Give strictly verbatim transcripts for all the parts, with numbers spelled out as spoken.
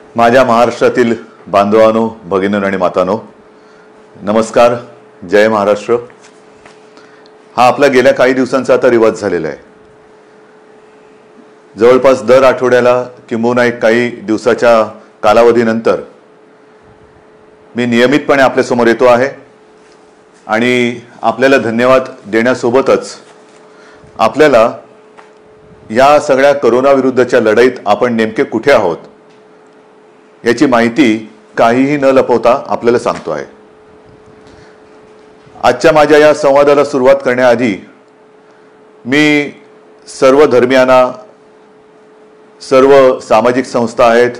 माझ्या महाराष्ट्रातील बांधवांनो, भगिनींनो आणि मातांनो, नमस्कार. जय महाराष्ट्र. हा आपला गेल्या काही दिवसांचा आता रिवाज झालेला आहे. जवळपास दर आठवड्याला किंबहुना एक काही दिवसाच्या कालावधीनंतर मी नियमितपणे आपल्या समोर येतो आहे आणि आपल्याला धन्यवाद देण्यासोबतच आपल्याला या सगळ्या कोरोना विरुद्धच्या लढाईत आपण नेमके कुठे आहोत याची माहिती काहीही न लपवता आपल्याला सांगतो आहे. आजच्या माझ्या या संवादाला सुरुवात करण्याआधी मी सर्व धर्मियांना, सर्व सामाजिक संस्था आहेत,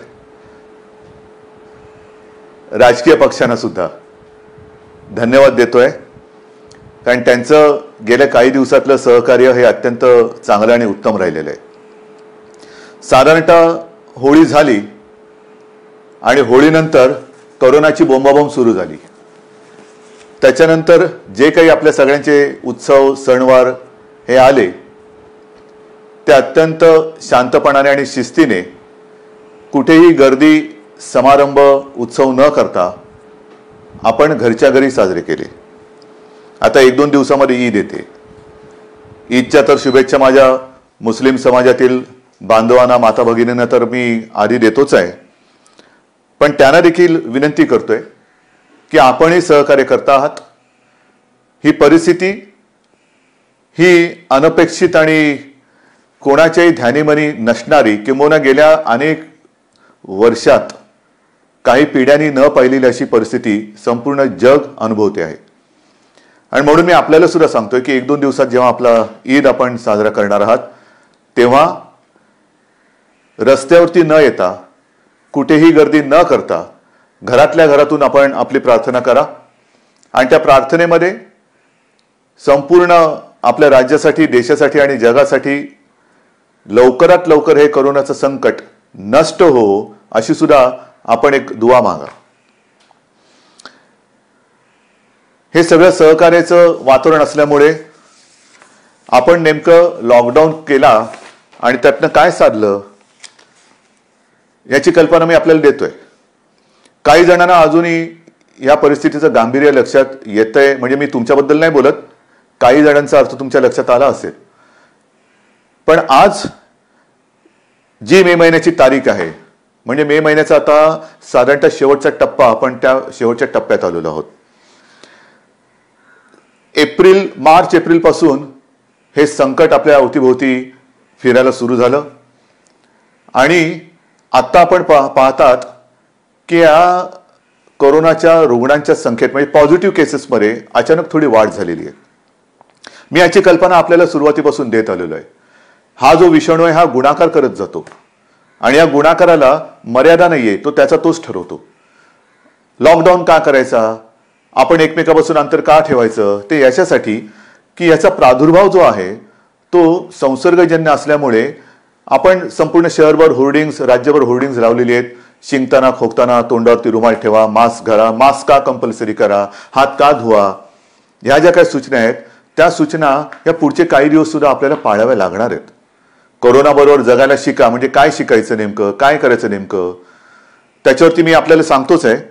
राजकीय पक्षांना सुद्धा धन्यवाद देतोय, कारण त्यांचं गेल्या काही दिवसातलं सहकार्य हे अत्यंत चांगलं आणि उत्तम राहिलेलं आहे. साधारणतः होळी झाली आणि होळीनंतर कोरोनाची बोंबाबोंब सुरू झाली. त्याच्यानंतर जे काही आपल्या सगळ्यांचे उत्सव सणवार हे आले ते अत्यंत शांतपणाने आणि शिस्तीने, कुठेही गर्दी समारंभ उत्सव न करता आपण घरच्या घरी साजरे केले. आता एक दोन दिवसामध्ये ईद येते. ईदच्या तर शुभेच्छा माझ्या मुस्लिम समाजातील बांधवांना, माता भगिनींना तर मी आधी देतोच आहे, पण त्यांना देखील विनंती करतोय की आपणही सहकार्य करता आहात. ही परिस्थिती ही अनपेक्षित आणि कोणाच्याही ध्यानीमनी नसणारी, किंबहुना गेल्या अनेक वर्षात काही पिढ्यांनी न पाहिलेली अशी परिस्थिती संपूर्ण जग अनुभवते आहे. आणि म्हणून मी आपल्याला सुद्धा सांगतोय की एक दोन दिवसात जेव्हा आपला ईद आपण साजरा करणार आहात तेव्हा रस्त्यावरती न येता, कुठेही गर्दी न करता घरातल्या घरातून आपण आपली प्रार्थना करा आणि त्या प्रार्थनेमध्ये संपूर्ण आपल्या राज्यासाठी, देशासाठी आणि जगासाठी लवकरात लवकर हे कोरोनाचं संकट नष्ट हो अशी सुद्धा आपण एक दुआ मागा. हे सगळं सहकार्याचं वातावरण असल्यामुळे आपण नेमकं लॉकडाऊन केला आणि त्यातनं काय साधलं याची कल्पना मी आपल्याला देतोय. काही जणांना अजूनही या परिस्थितीचं गांभीर्य लक्षात येतंय, म्हणजे मी तुमच्याबद्दल नाही बोलत, काही जणांचा अर्थ तुमच्या लक्षात आला असेल. पण आज जी मे महिन्याची तारीख आहे, म्हणजे मे महिन्याचा आता साधारणतः शेवटचा टप्पा, आपण त्या शेवटच्या टप्प्यात आलेलो आहोत. एप्रिल मार्च एप्रिल पासून हे संकट आपल्या अवतीभोवती फिरायला सुरू झालं आणि आता आपण पाहतात की या कोरोनाच्या रुग्णांच्या संख्येत, म्हणजे पॉझिटिव्ह केसेसमध्ये अचानक थोडी वाढ झालेली आहे. मी याची कल्पना आपल्याला सुरुवातीपासून देत आलेलो आहे. हा जो विषाणू आहे हा गुणाकार करत जातो आणि या गुणाकाराला मर्यादा नाहीये, तो त्याचा तोच ठरवतो. लॉकडाऊन का करायचा, आपण एकमेकापासून अंतर का ठेवायचं, ते याच्यासाठी की याचा प्रादुर्भाव जो आहे तो संसर्गजन्य असल्यामुळे आपण संपूर्ण शहरभर होर्डिंग्स, राज्यभर होर्डिंग्स लावलेली आहेत. शिंकताना खोकताना तोंडावरती रुमाल ठेवा, मास्क घाला, मास्क का कंपल्सरी करा, हात का धुवा, ह्या ज्या काही सूचना आहेत त्या सूचना या पुढचे काही दिवस सुद्धा आपल्याला पाळाव्या लागणार आहेत. कोरोना बरोबर जगायला शिका, म्हणजे काय शिकायचं नेमकं, काय करायचं नेमकं, त्याच्यावरती मी आपल्याला सांगतोच आहे.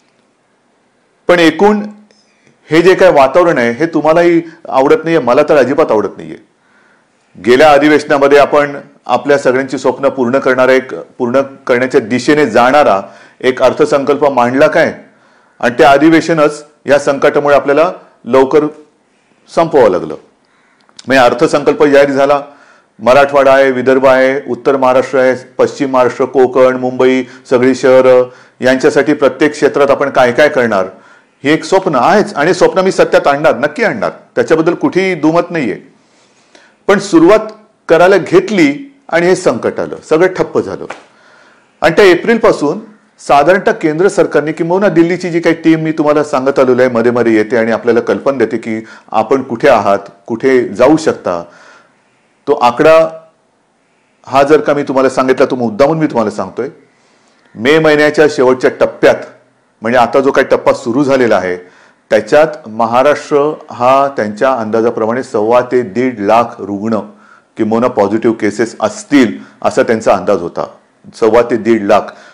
पण एकूण हे जे काय वातावरण आहे हे तुम्हालाही आवडत नाहीये, मला तर अजिबात आवडत नाहीये. गेल्या अधिवेशनामध्ये आपण आपल्या सगळ्यांची स्वप्न पूर्ण करणारा, एक पूर्ण करण्याच्या दिशेने जाणारा एक अर्थसंकल्प मांडला काय, आणि त्या अधिवेशनच या संकटामुळे आपल्याला लवकर संपवावं लागलं. म्हणजे अर्थसंकल्प जाहीर झाला. मराठवाडा आहे, विदर्भ आहे, उत्तर महाराष्ट्र आहे, पश्चिम महाराष्ट्र, कोकण, मुंबई, सगळी शहरं, यांच्यासाठी प्रत्येक क्षेत्रात आपण काय काय करणार हे एक स्वप्न आहेच आणि स्वप्न मी सत्यात आणणार, नक्की आणणार, त्याच्याबद्दल कुठेही दुमत नाहीये. पण सुरुवात करायला घेतली आणि हे संकट आलं, सगळं ठप्प झालं. आणि त्या एप्रिल पासून साधारणतः केंद्र सरकारने, किंबहुना दिल्लीची जी काही टीम मी तुम्हाला सांगत आलेलो आहे, मध्ये मध्ये येते आणि आपल्याला कल्पना देते की आपण कुठे आहात, कुठे जाऊ शकता, तो आकडा हा जर का मी तुम्हाला सांगितला तो मुद्दामून मी तुम्हाला सांगतोय. मे महिन्याच्या शेवटच्या टप्प्यात, म्हणजे आता जो काही टप्पा सुरू झालेला आहे त्याच्यात महाराष्ट्र हा त्यांच्या अंदाजाप्रमाणे सव्वा ते दीड लाख रुग्ण किंवा पॉझिटिव्ह केसेस असतील असा त्यांचा अंदाज होता. सव्वा ते दीड लाख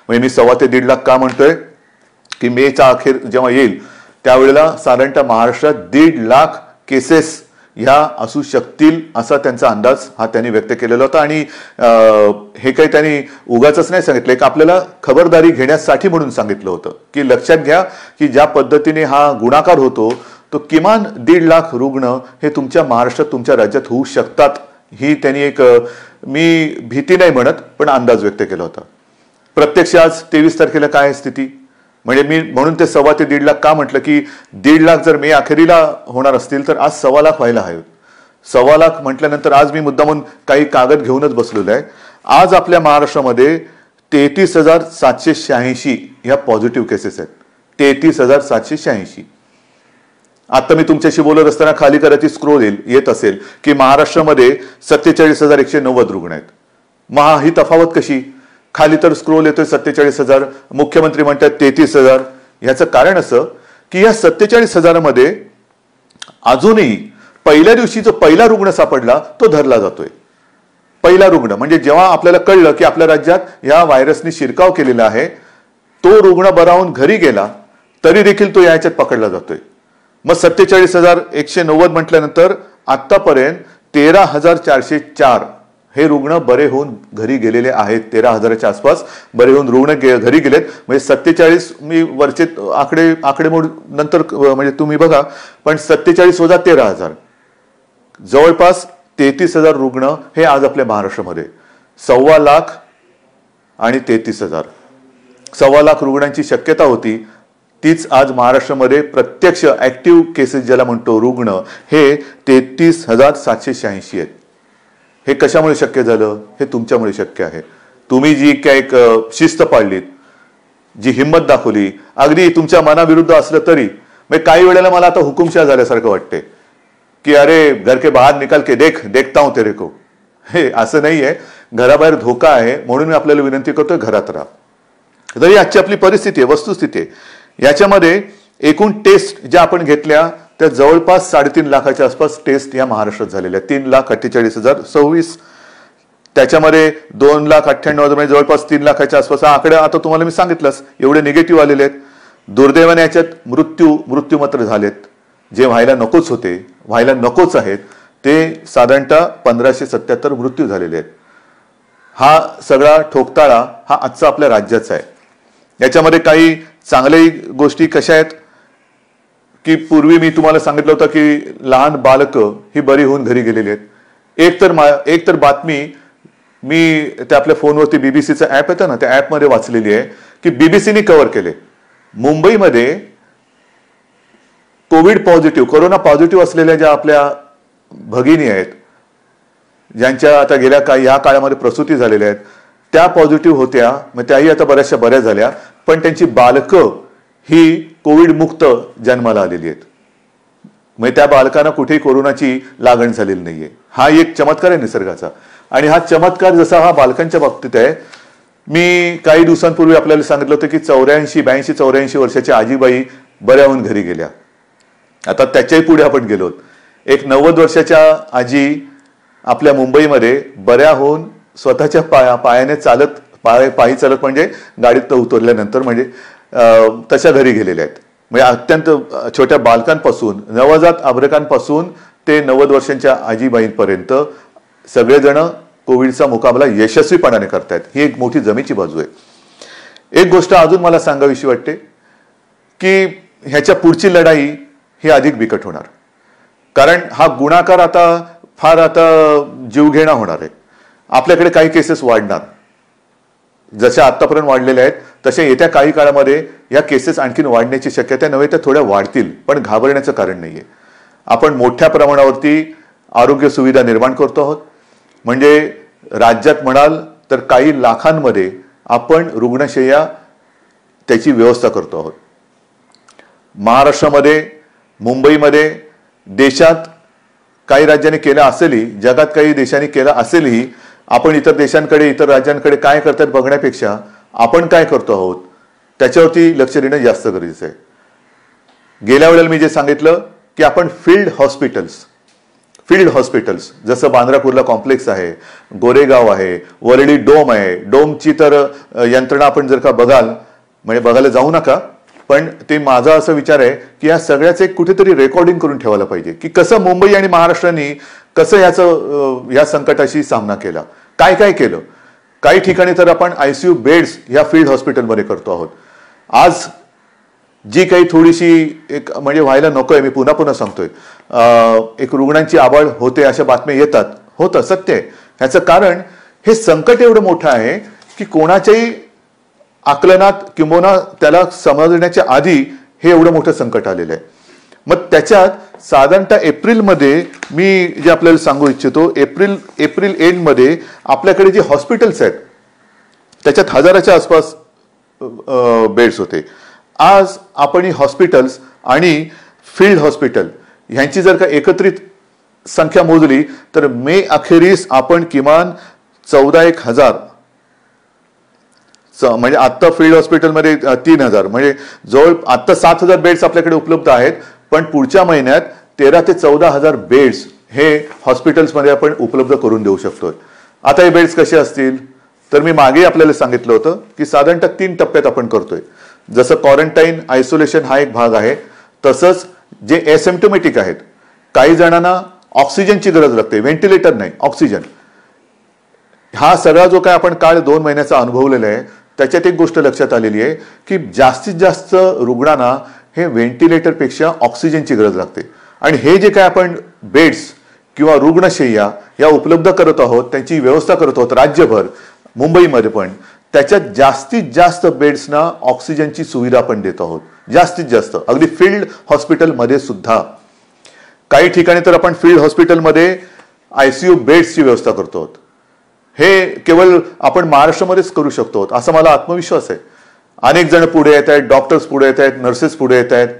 म्हणजे मी सव्वा ते दीड लाख का म्हणतोय की मेच्या अखेर जेव्हा येईल त्यावेळेला साधारणतः महाराष्ट्रात दीड लाख केसेस ह्या असू शकतील असा त्यांचा अंदाज हा त्यांनी व्यक्त केलेला होता. आणि हे काही त्यांनी उगाच नाही सांगितलं, एक आपल्याला खबरदारी घेण्यासाठी म्हणून सांगितलं होतं की लक्षात घ्या की ज्या पद्धतीने हा गुणाकार होतो तो किमान दीड लाख रुग्ण हे तुमच्या महाराष्ट्रात तुमच्या राज्यात होऊ शकतात. ही त्यांनी एक, मी भीती नाही म्हणत पण अंदाज व्यक्त केला होता. प्रत्यक्ष आज तेवीस तारखेला काय आहे स्थिती, म्हणजे मी म्हणून ते सव्वा ते दीड लाख का म्हटलं की दीड लाख जर मे अखेरीला होणार असतील तर आज सव्वा लाख व्हायला हवे. सव्वा लाख म्हटल्यानंतर आज मी मुद्दामून काही कागद घेऊनच बसलेलो आहे. आज आपल्या महाराष्ट्रामध्ये तेहतीस हजार सातशे शहाऐंशी ह्या पॉझिटिव्ह केसेस आहेत. तेहतीस हजार सातशे शहाऐंशी. आता मी तुमच्याशी बोलत असताना खाली करायची स्क्रोल येईल येत असेल की महाराष्ट्रामध्ये सत्तेचाळीस हजार एकशे नव्वद रुग्ण आहेत. महा ही तफावत कशी, खाली तर स्क्रोल येतोय सत्तेचाळीस हजार, मुख्यमंत्री म्हणतात तेहतीस हजार. याचं कारण असं की या सत्तेचाळीस हजारामध्ये अजूनही पहिल्या दिवशी जो पहिला रुग्ण सापडला तो धरला जातोय. पहिला रुग्ण म्हणजे जेव्हा आपल्याला कळलं की आपल्या राज्यात या व्हायरसने शिरकाव केलेला आहे तो रुग्ण बरा होऊन घरी गेला तरी देखील तो याच्यात पकडला जातोय. मग सत्तेचाळीस हजार एकशे नव्वद म्हटल्यानंतर आतापर्यंत तेरा हजार चारशे चार हे रुग्ण बरे होऊन घरी गेलेले आहेत. तेरा हजाराच्या आसपास बरे होऊन रुग्ण घरी गेलेत. म्हणजे सत्तेचाळीस मी वरचे आकडे आकडेमोड नंतर म्हणजे तुम्ही बघा, पण सत्तेचाळीस वजा तेरा हजार जवळपास तेहतीस हजार रुग्ण हे आज आपल्या महाराष्ट्रामध्ये. सव्वा लाख आणि तेहतीस हजार सव्वा लाख रुग्णांची शक्यता होती तीच आज महाराष्ट्रामध्ये प्रत्यक्ष ऍक्टिव्ह केसेस ज्याला म्हणतो रुग्ण हे तेहतीस हजार सातशे शहाऐंशी आहेत. हे कशामुळे शक्य झालं, हे तुमच्यामुळे शक्य आहे. तुम्ही जी काय एक शिस्त पाळलीत, जी हिंमत दाखवली, अगदी तुमच्या मनाविरुद्ध असलं तरी म्हणजे काही वेळेला मला आता हुकुमशाह झाल्यासारखं वाटते की अरे घर के बाहेर निकाल के देख देखता हूं तेरे को. हे असं नाहीये, घराबाहेर धोका आहे म्हणून मी आपल्याला विनंती करतोय घरात राहा. तरी आजची आपली परिस्थिती आहे, वस्तुस्थिती आहे. याच्यामध्ये एकूण टेस्ट ज्या आपण घेतल्या त्या जवळपास साडेतीन लाखाच्या आसपास टेस्ट या महाराष्ट्रात झालेल्या. तीन लाख अठ्ठेचाळीस हजार सव्वीस. त्याच्यामध्ये दोन लाख अठ्ठ्याण्णव हजार म्हणजे जवळपास तीन लाखाच्या आसपास हा आकडा आता तुम्हाला मी सांगितलंच एवढे निगेटिव्ह आलेले आहेत. दुर्दैवाने याच्यात मृत्यू मृत्यू मात्र झालेत, जे व्हायला नकोच होते, व्हायला नकोच आहेत ते साधारणतः पंधराशे सत्याहत्तर मृत्यू झालेले आहेत. हा सगळा ठोकताळा हा आजचा आपल्या राज्याचा आहे. याच्यामध्ये काही चांगल्याही गोष्टी कशा आहेत की पूर्वी मी तुम्हाला सांगितलं होतं की लहान बालकं ही बरी होऊन घरी गेलेली आहेत. एक तर एक तर बातमी मी त्या आपल्या फोनवरती बीबीसीचं ऍप येतं ना, त्या ऍपमध्ये वाचलेली आहे की बीबीसीने कव्हर केले मुंबईमध्ये कोविड पॉझिटिव्ह कोरोना पॉझिटिव्ह असलेल्या ज्या आपल्या भगिनी आहेत ज्यांच्या आता गेल्या काही या काळामध्ये प्रसूती झालेल्या आहेत त्या पॉझिटिव्ह होत्या. मग त्याही आता बऱ्याचशा बऱ्या झाल्या, पण त्यांची बालकं ही कोविड मुक्त जन्माला आलेली आहेत. म्हणजे त्या बालकांना कुठेही कोरोनाची लागण झालेली नाहीये. हा एक चमत्कार आहे निसर्गाचा. आणि हा चमत्कार जसा हा बालकांच्या बाबतीत आहे, मी काही दिवसांपूर्वी आपल्याला सांगितलं होतं की चौऱ्याऐंशी ब्याऐंशी चौऱ्याऐंशी वर्षाच्या आजीबाई बऱ्या होऊन घरी गेल्या. आता त्याच्याही पुढे आपण गेलो. एक नव्वद वर्षाच्या आजी आपल्या मुंबईमध्ये बऱ्या होऊन स्वतःच्या पाया पायाने चालत पाय पायी चालत म्हणजे गाडीत उतरल्यानंतर म्हणजे तशा घरी गेलेल्या आहेत. म्हणजे अत्यंत छोट्या बालकांपासून नवजात आभ्रकांपासून ते नव्वद वर्षांच्या आजीबाईंपर्यंत सगळेजण कोविडचा मुकाबला यशस्वीपणाने करतायत. ही एक मोठी जमेची बाजू आहे. एक गोष्ट अजून मला सांगावीशी वाटते की ह्याच्या पुढची लढाई ही अधिक बिकट होणार, कारण हा गुणाकार आता फार आता जीवघेणा होणार आहे. आपल्याकडे काही केसेस वाढणार, जशा आतापर्यंत वाढलेल्या आहेत तशा येत्या काही काळामध्ये या केसेस आणखीन वाढण्याची शक्यता नव्हे तर थोड्या वाढतील, पण घाबरण्याचं कारण नाहीये. आपण मोठ्या प्रमाणावरती आरोग्य सुविधा निर्माण करतो आहोत. म्हणजे राज्यात म्हणाल तर काही लाखांमध्ये आपण रुग्णशय्या त्याची व्यवस्था करतो आहोत. महाराष्ट्रामध्ये मुंबईमध्ये देशात काही राज्यांनी केलं असेलही, जगात काही देशांनी केलं असेलही, आपण इतर देशांकडे इतर राज्यांकडे काय करतात बघण्यापेक्षा आपण काय करतो आहोत त्याच्यावरती लक्ष देणं जास्त गरजेचं आहे. गेल्या वेळेला मी जे सांगितलं की आपण फील्ड हॉस्पिटल्स फील्ड हॉस्पिटल्स जसं बांद्रा कुर्ला कॉम्प्लेक्स आहे, गोरेगाव आहे, वरळी डोम आहे. डोमची तर यंत्रणा आपण जर का बघाल, म्हणजे बघायला जाऊ नका, पण ते माझा असा विचार आहे की या सगळ्याचं एक कुठेतरी रेकॉर्डिंग करून ठेवायला पाहिजे की कसं मुंबई आणि महाराष्ट्राने कसं याचं या संकटाशी सामना केला, काय काय केलं. काही ठिकाणी तर आपण आयसीयू बेड्स या फील्ड हॉस्पिटलमध्ये करतो आहोत. आज जी काही थोडीशी एक म्हणजे व्हायला नकोय, मी पुन्हा पुन्हा सांगतोय, एक रुग्णांची आबाळ होते अशा बातम्या येतात, होतं सत्य आहे. ह्याचं कारण हे संकट एवढं मोठं आहे की कोणाच्याही आकलनात किंबहुना त्याला समजण्याच्या आधी हे एवढं मोठं संकट आलेलं आहे. मग त्याच्यात साधारणतः एप्रिलमध्ये मी जे आपल्याला सांगू इच्छितो, एप्रिल एप्रिल एंडमध्ये आपल्याकडे जे हॉस्पिटल्स आहेत त्याच्यात हजाराच्या आसपास बेड्स होते. आज आपण ही हॉस्पिटल्स आणि फील्ड हॉस्पिटल ह्यांची जर का एकत्रित संख्या मोजली तर मे अखेरीस आपण किमान चौदा एक हजार म्हणजे आत्ता फील्ड हॉस्पिटलमध्ये तीन हजार म्हणजे जवळ आत्ता सात हजार बेड्स आपल्याकडे उपलब्ध आहेत, पण पुढच्या महिन्यात तेरा ते चौदा हजार बेड्स हे हॉस्पिटल्समध्ये आपण उपलब्ध करून देऊ शकतो. आता हे बेड्स कसे असतील तर मी मागे आपल्याला सांगितलं होतं की साधारणतः तीन टप्प्यात आपण करतोय. जसं क्वारंटाईन आयसोलेशन हा एक भाग आहे, तसंच जे एसिम्प्टोमॅटिक आहेत, काही जणांना ऑक्सिजनची गरज लागते, व्हेंटिलेटर नाही ऑक्सिजन. हा सगळा जो काय आपण काळ दोन महिन्याचा अनुभवलेला आहे त्याच्यात एक गोष्ट लक्षात आलेली आहे की जास्तीत जास्त रुग्णांना हे व्हेंटिलेटरपेक्षा ऑक्सिजनची गरज लागते. आणि हे जे काय आपण बेड्स किंवा रुग्णशय्या या उपलब्ध करत आहोत, त्यांची व्यवस्था करत आहोत राज्यभर, मुंबईमध्ये पण, त्याच्यात जास्तीत जास्त बेड्सना ऑक्सिजनची सुविधा आपण देत आहोत, जास्तीत जास्त. अगदी फील्ड हॉस्पिटलमध्ये सुद्धा काही ठिकाणी तर आपण फील्ड हॉस्पिटलमध्ये आयसीयू बेड्सची व्यवस्था करतो आहोत. हे केवळ आपण महाराष्ट्रामध्येच करू शकतो असा मला आत्मविश्वास आहे. अनेक जण पुढे येत आहेत, डॉक्टर्स पुढे येत आहेत, नर्सेस पुढे येत आहेत.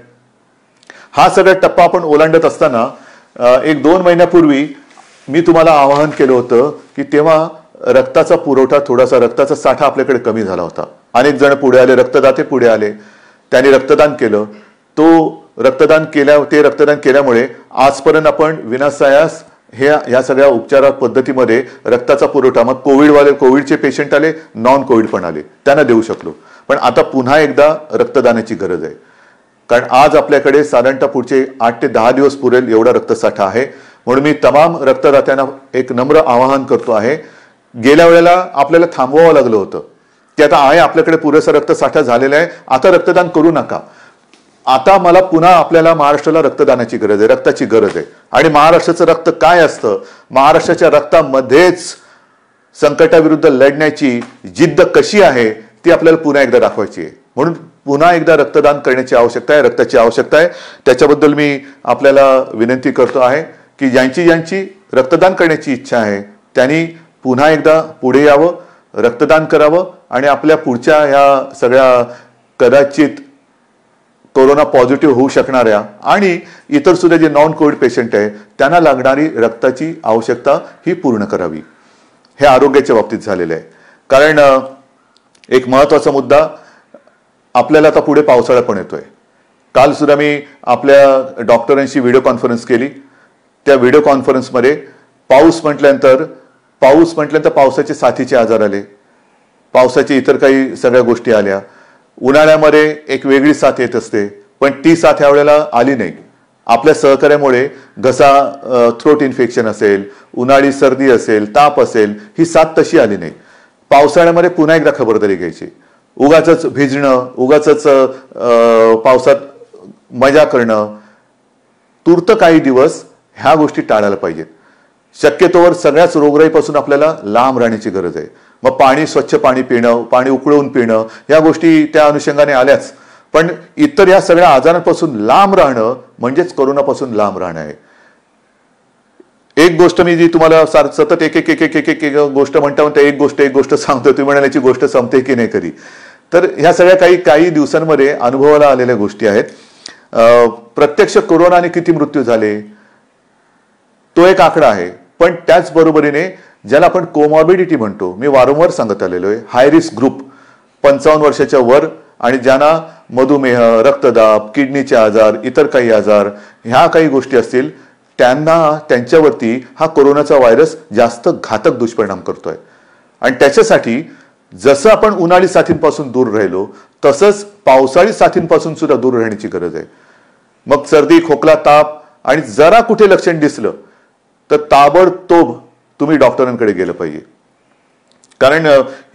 हा सगळा टप्पा आपण ओलांडत असताना एक दोन महिन्यापूर्वी मी तुम्हाला आवाहन केलं होतं की तेव्हा रक्ताचा पुरवठा थोडासा, रक्ताचा साठा आपल्याकडे कमी झाला होता. अनेक जण पुढे आले, रक्तदाते पुढे आले, त्यांनी रक्तदान केलं. तो रक्तदान केल्या ते रक्तदान केल्यामुळे आजपर्यंत आपण विनासायास हे या सगळ्या उपचार पद्धतीमध्ये रक्ताचा पुरवठा, मग कोविडवाले कोविडचे पेशंट आले, नॉन कोविड पण आले, त्यांना देऊ शकलो. पण आता पुन्हा एकदा रक्तदानाची गरज आहे, कारण आज आपल्याकडे साधारणतः पुढचे आठ ते दहा दिवस पुरेल एवढा रक्तसाठा आहे. म्हणून मी तमाम रक्तदात्यांना एक नम्र आवाहन करतो आहे. गेल्या वेळेला आपल्याला थांबवावं लागलं होतं की आता आहे आपल्याकडे पुरेसा रक्तसाठा झालेला आहे, आता रक्तदान करू नका. आता मला पुन्हा आपल्याला महाराष्ट्राला रक्तदानाची गरज आहे, रक्ताची गरज आहे. आणि महाराष्ट्राचं रक्त काय असतं, महाराष्ट्राच्या रक्तामध्येच संकटाविरुद्ध लढण्याची जिद्द कशी आहे ती आपल्याला पुन्हा एकदा दाखवायची आहे. म्हणून पुन्हा एकदा रक्तदान करण्याची आवश्यकता आहे, रक्ताची आवश्यकता आहे. त्याच्याबद्दल मी आपल्याला विनंती करतो आहे की ज्यांची ज्यांची रक्तदान करण्याची इच्छा आहे त्यांनी पुन्हा एकदा पुढे यावं, रक्तदान करावं आणि आपल्या पुढच्या ह्या सगळ्या कदाचित कोरोना पॉझिटिव्ह होऊ शकणाऱ्या आणि इतर सुद्धा जे नॉन कोविड पेशंट आहे त्यांना लागणारी रक्ताची आवश्यकता ही पूर्ण करावी. हे आरोग्याच्या बाबतीत झालेलं आहे. कारण एक महत्त्वाचा मुद्दा, आपल्याला आता पुढे पावसाळा पण येतोय. काल सुद्धा मी आपल्या डॉक्टरांशी व्हिडिओ कॉन्फरन्स केली. त्या व्हिडिओ कॉन्फरन्समध्ये पाऊस म्हटल्यानंतर पाऊस म्हटल्यानंतर पावसाचे साथीचे आजार आले, पावसाचे इतर काही सगळ्या गोष्टी आल्या. उन्हाळ्यामध्ये एक वेगळी साथ येत असते, पण ती साथ यावेळेला आली नाही. आपल्या सहकार्यामुळे घसा थ्रोट इन्फेक्शन असेल, उन्हाळी सर्दी असेल, ताप असेल, ही साथ तशी आली नाही. पावसाळ्यामध्ये पुन्हा एकदा खबरदारी घ्यायची. उगाच भिजणं, उगाच पावसात मजा करणं, तूर्त काही दिवस ह्या गोष्टी टाळायला पाहिजेत. शक्यतोवर सगळ्याच रोगराईपासून आपल्याला लांब राहण्याची गरज आहे. मग पाणी, स्वच्छ पाणी पिणं, पाणी उकळून पिणं, या गोष्टी त्या अनुषंगाने आल्याच. पण इतर या सगळ्या आजारांपासून लांब राहणं म्हणजेच कोरोनापासून लांब राहणं आहे. एक गोष्ट मी जी तुम्हाला सतत एक एक एक एक एक एक गोष्ट म्हणता म्हणता एक गोष्ट एक गोष्ट सांगतो, तुम्ही म्हणाल्याची गोष्ट संपते की नाही कधी. तर ह्या सगळ्या काही काही दिवसांमध्ये अनुभवाला आलेल्या गोष्टी आहेत. प्रत्यक्ष कोरोनाने किती मृत्यू झाले तो एक आकडा आहे, पण त्याचबरोबरीने ज्याला आपण कोमॉर्बिडिटी म्हणतो, मी वारंवार सांगत आलेलो आहे, हाय रिस्क ग्रुप पंचावन्न वर्षाच्या वर आणि ज्यांना मधुमेह, रक्तदाब, किडनीचे आजार, इतर काही आजार, ह्या काही गोष्टी असतील, त्यांना त्यांच्यावरती हा कोरोनाचा व्हायरस जास्त घातक दुष्परिणाम करतोय. आणि त्याच्यासाठी जसं आपण उन्हाळी साथींपासून दूर राहिलो तसंच पावसाळी साथींपासून सुद्धा दूर राहण्याची गरज आहे. मग सर्दी, खोकला, ताप आणि जरा कुठे लक्षण दिसलं तर ताबडतोब तुम्ही डॉक्टरांकडे गेलं पाहिजे. कारण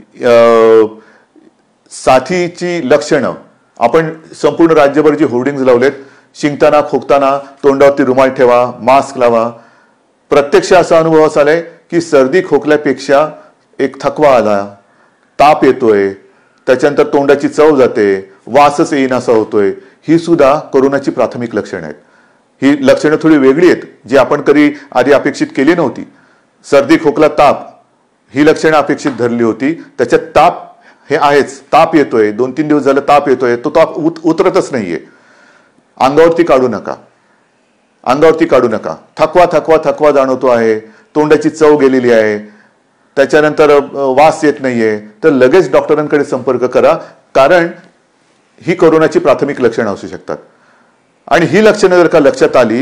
साथीची लक्षणं आपण संपूर्ण राज्यभर जी होर्डिंग्ज लावलेत, शिंकताना, खोकताना तोंडावरती रुमाल ठेवा, मास्क लावा, प्रत्यक्ष असा अनुभव असा आलाय की सर्दी खोकल्यापेक्षा एक थकवा आला, ताप येतोय, त्याच्यानंतर तोंडाची चव जाते, वासच येईनासा होतोय. ही सुद्धा कोरोनाची प्राथमिक लक्षणं आहेत. ही लक्षणं थोडी वेगळी आहेत जी आपण कधी आधी अपेक्षित केली नव्हती. सर्दी, खोकला, ताप ही लक्षणं अपेक्षित धरली होती. त्याच्यात ताप हे आहेच, ताप येतोय, दोन तीन दिवस झालं ताप येतोय, तो ताप उत उतरतच नाहीये. अंगावरती काढू नका, अंगावरती काढू नका. थकवा थकवा थकवा जाणवतो आहे, तोंडाची चव गेलेली आहे, त्याच्यानंतर वास येत नाहीये, तर लगेच डॉक्टरांकडे संपर्क करा. कारण ही कोरोनाची प्राथमिक लक्षणं असू शकतात. आणि ही लक्षणं जर का लक्षात आली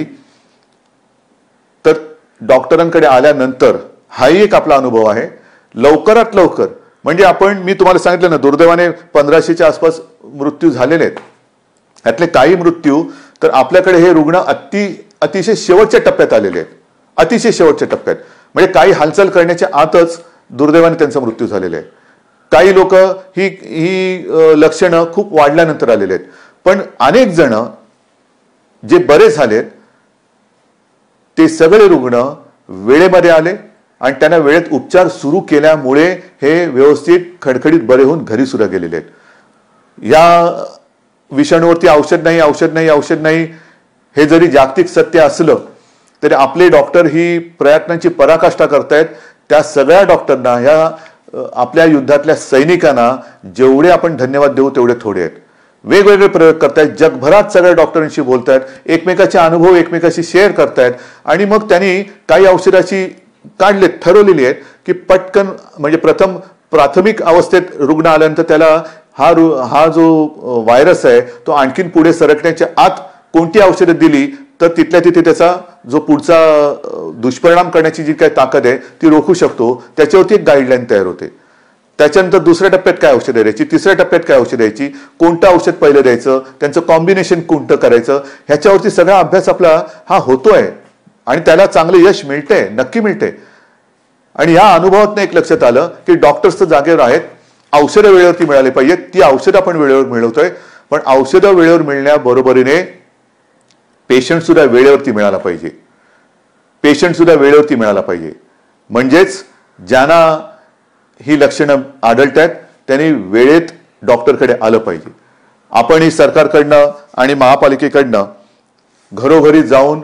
तर डॉक्टरांकडे आल्यानंतर हाही एक आपला अनुभव आहे, लवकरात लवकर, म्हणजे आपण, मी तुम्हाला सांगितलं ना, दुर्दैवाने पंधराशेच्या आसपास मृत्यू झालेले आहेत. यातले काही मृत्यू तर आपल्याकडे हे रुग्ण अति अतिशय शेवटच्या टप्प्यात आलेले आहेत, अतिशय शेवटच्या टप्प्यात. म्हणजे काही हालचाल करण्याच्या आतच दुर्दैवाने त्यांचा मृत्यू झालेला आहे. काही लोक ही ही लक्षणं खूप वाढल्यानंतर आलेले आहेत. पण अनेक जण जे बरे झालेत ते सगळे रुग्ण वेळेमध्ये आले आणि त्यांना वेळेत उपचार सुरू केल्यामुळे हे व्यवस्थित खडखडीत बरे होऊन घरी सुद्धा गेलेले आहेत. या विषाणूवरती औषध नाही, औषध नाही, औषध नाही हे जरी जागतिक सत्य असलं तरी आपले डॉक्टर ही प्रयत्नांची पराकाष्ठा करतायत. त्या सगळ्या डॉक्टरना, ह्या आपल्या युद्धातल्या सैनिकांना जेवढे आपण धन्यवाद देऊ तेवढे थोडे आहेत. वेगवेगळे प्रयोग करतायत, जगभरात सगळ्या डॉक्टरांशी बोलतायत, एकमेकाचे अनुभव एकमेकाशी शेअर करतायत. आणि मग त्यांनी काही औषधाची काढलेत, ठरवलेली आहेत की पटकन, म्हणजे प्रथम प्राथमिक अवस्थेत रुग्ण आल्यानंतर त्याला हा हा जो व्हायरस आहे तो आणखीन पुढे सरकण्याच्या आत कोणती औषधं दिली तर तिथल्या तिथे त्याचा जो पुढचा दुष्परिणाम करण्याची जी काही ताकद आहे ती रोखू शकतो. त्याच्यावरती एक गाईडलाईन तयार होते. त्याच्यानंतर दुसऱ्या टप्प्यात काय औषधं द्यायची, तिसऱ्या टप्प्यात काय औषध द्यायची, कोणतं औषध पहिलं द्यायचं, त्यांचं कॉम्बिनेशन कोणतं करायचं, ह्याच्यावरती सगळा अभ्यास आपला हा होतोय आणि त्याला चांगलं यश मिळतंय, नक्की मिळतंय. आणि या अनुभवातनं एक लक्षात आलं की डॉक्टर्स तर जागेवर आहेत, औषधं वेळेवरती मिळाली पाहिजेत. ती औषधं आपण वेळेवर मिळवतोय, पण औषधं वेळेवर मिळण्याबरोबरीने पेशंट सुद्धा वेळेवरती मिळाला पाहिजे. पेशंट सुद्धा वेळेवरती मिळाला पाहिजे. म्हणजेच ज्यांना ही लक्षणं आढळत आहेत त्यांनी वेळेत डॉक्टरकडे आलं पाहिजे. आपणही सरकारकडनं आणि महापालिकेकडनं घरोघरी जाऊन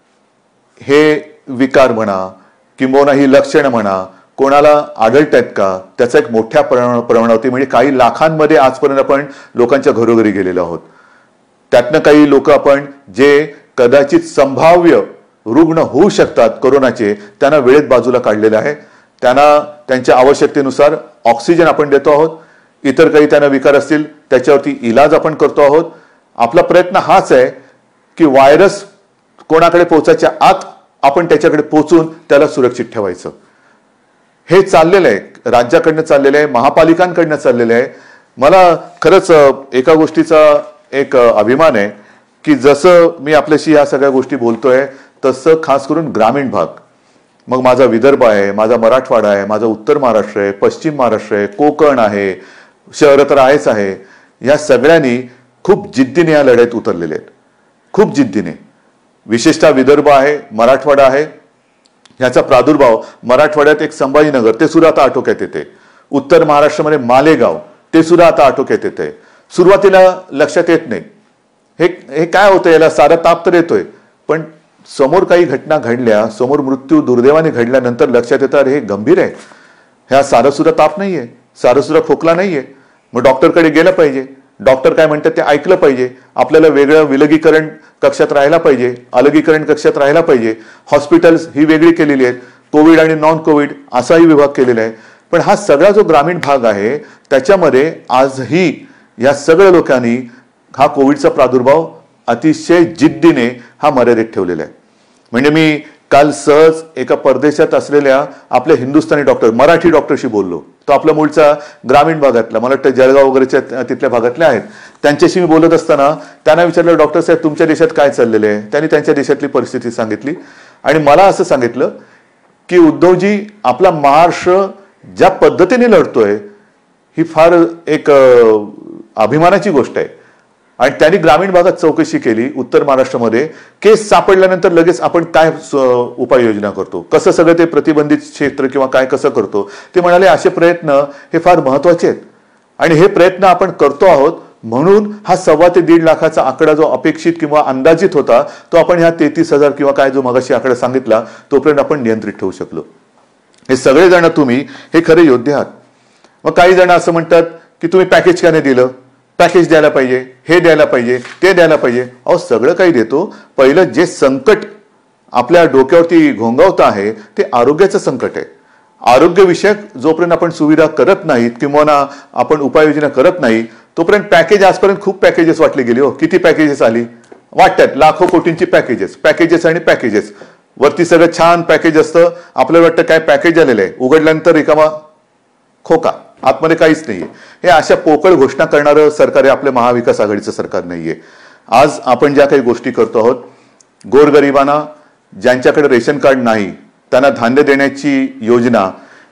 हे विकार म्हणा किंबहुना ही लक्षणं म्हणा कोणाला आढळत आहेत का त्याचा एक मोठ्या प्रमाणावरती, म्हणजे काही लाखांमध्ये आजपर्यंत आपण लोकांच्या घरोघरी गेलेलो आहोत. त्यातनं काही लोक आपण जे कदाचित संभाव्य रुग्ण होऊ शकतात कोरोनाचे त्यांना वेळेत बाजूला काढलेलं आहे. त्यांना त्यांच्या आवश्यकतेनुसार ऑक्सिजन आपण देतो आहोत. इतर काही त्यांना विकार असतील त्याच्यावरती इलाज आपण करतो आहोत. आपला प्रयत्न हाच आहे की व्हायरस कोणाकडे पोहोचायच्या आत आपण त्याच्याकडे पोहोचून त्याला सुरक्षित ठेवायचं. हे चाललेलं आहे, राज्याकडनं चाललेलं आहे, महापालिकांकडनं चाललेलं आहे. मला खरंच एका गोष्टीचा एक अभिमान आहे की जसं मी आपल्याशी या सगळ्या गोष्टी बोलतोय तसं खास करून ग्रामीण भाग, मग माझा विदर्भ आहे, माझा मराठवाडा आहे, माझा उत्तर महाराष्ट्र आहे, पश्चिम महाराष्ट्र आहे, कोकण आहे, शहरं तर आहेच आहे, या सगळ्यांनी खूप जिद्दीने या लढाईत उतरलेले आहेत, खूप जिद्दीने. विशेषतः विदर्भ आहे, मराठवाडा आहे, ह्याचा प्रादुर्भाव मराठवाड्यात एक संभाजीनगर ते सुद्धा आता आटोक्यात येते. उत्तर महाराष्ट्रामध्ये मालेगाव ते सुद्धा आता आटोक्यात येते. सुरुवातीला लक्षात येत नाही हे हे काय होतं, याला सारा ताप तर येतोय, पण समोर काही घटना घडल्या, समोर मृत्यू दुर्दैवाने घडल्यानंतर लक्षात येतं अरे हे गंभीर आहे, ह्या सारं सुद्धा ताप नाहीये, सारं सुद्धा खोकला नाहीये. मग डॉक्टरकडे गेलं पाहिजे. डॉक्टर काय म्हणतात ते ऐकलं पाहिजे. आपल्याला वेगळं विलगीकरण कक्षात राहायला पाहिजे, अलगीकरण कक्षात राहायला पाहिजे. हॉस्पिटल्स ही वेगळी केलेली आहेत, कोविड आणि नॉन कोविड असाही विभाग केलेला आहे. पण हा सगळा जो ग्रामीण भाग आहे त्याच्यामध्ये आजही या सगळ्या लोकांनी हा कोविडचा प्रादुर्भाव अतिशय जिद्दीने हा मर्यादित ठेवलेला आहे. म्हणजे मी काल सहज एका परदेशात असलेल्या आपल्या हिंदुस्थानी डॉक्टर मराठी डॉक्टरशी बोललो. तो आपला मूळचा ग्रामीण भागातला, मला वाटतं जळगाव वगैरेच्या तिथल्या भागातले आहेत. त्यांच्याशी मी बोलत असताना त्यांना विचारलं, डॉक्टर साहेब तुमच्या देशात काय चाललेलं आहे. त्यांनी त्यांच्या देशातली परिस्थिती सांगितली आणि मला असं सांगितलं की उद्धवजी, आपला महाराष्ट्र ज्या पद्धतीने लढतोय ही फार एक अभिमानाची गोष्ट आहे. आणि त्यांनी ग्रामीण भागात चौकशी केली, उत्तर महाराष्ट्रामध्ये केस सापडल्यानंतर लगेच आपण काय उपाययोजना करतो, कसं सगळं ते प्रतिबंधित क्षेत्र किंवा काय कसं करतो. ते म्हणाले असे प्रयत्न हे फार महत्वाचे आहेत आणि हे प्रयत्न आपण करतो आहोत, म्हणून हा सव्वा ते दीड लाखाचा आकडा जो अपेक्षित किंवा अंदाजित होता तो आपण ह्या तेहतीस हजार किंवा काय जो मगाशी आकडा सांगितला तोपर्यंत आपण नियंत्रित ठेवू शकलो. हे सगळेजण तुम्ही हे खरे योद्धे आहात. मग काही जण असं म्हणतात की तुम्ही पॅकेज का नाही दिलं, पॅकेज द्यायला पाहिजे, हे द्यायला पाहिजे, ते द्यायला पाहिजे. अहो सगळं काही देतो. पहिलं जे संकट आपल्या डोक्यावरती घोंगावत आहे ते आरोग्याचं संकट आहे. आरोग्यविषयक जोपर्यंत आपण सुविधा करत नाहीत किंवा आपण उपाययोजना करत नाही तोपर्यंत पॅकेज, आजपर्यंत खूप पॅकेजेस वाटली गेली. हो, किती पॅकेजेस आली वाटतात, लाखो कोटींची पॅकेजेस पॅकेजेस आणि पॅकेजेस. वरती सगळं छान पॅकेज असतं, आपल्याला वाटतं काय पॅकेज आलेलं आहे, उघडल्यानंतर रिकामा खोका, आतमध्ये काहीच नाहीये. हे अशा पोकळ घोषणा करणारं सरकार आहे आपल्या महाविकास आघाडीचं सरकार नाहीये. आज आपण ज्या काही गोष्टी करतो आहोत, गोरगरिबांना ज्यांच्याकडे रेशन कार्ड नाही त्यांना धान्य देण्याची योजना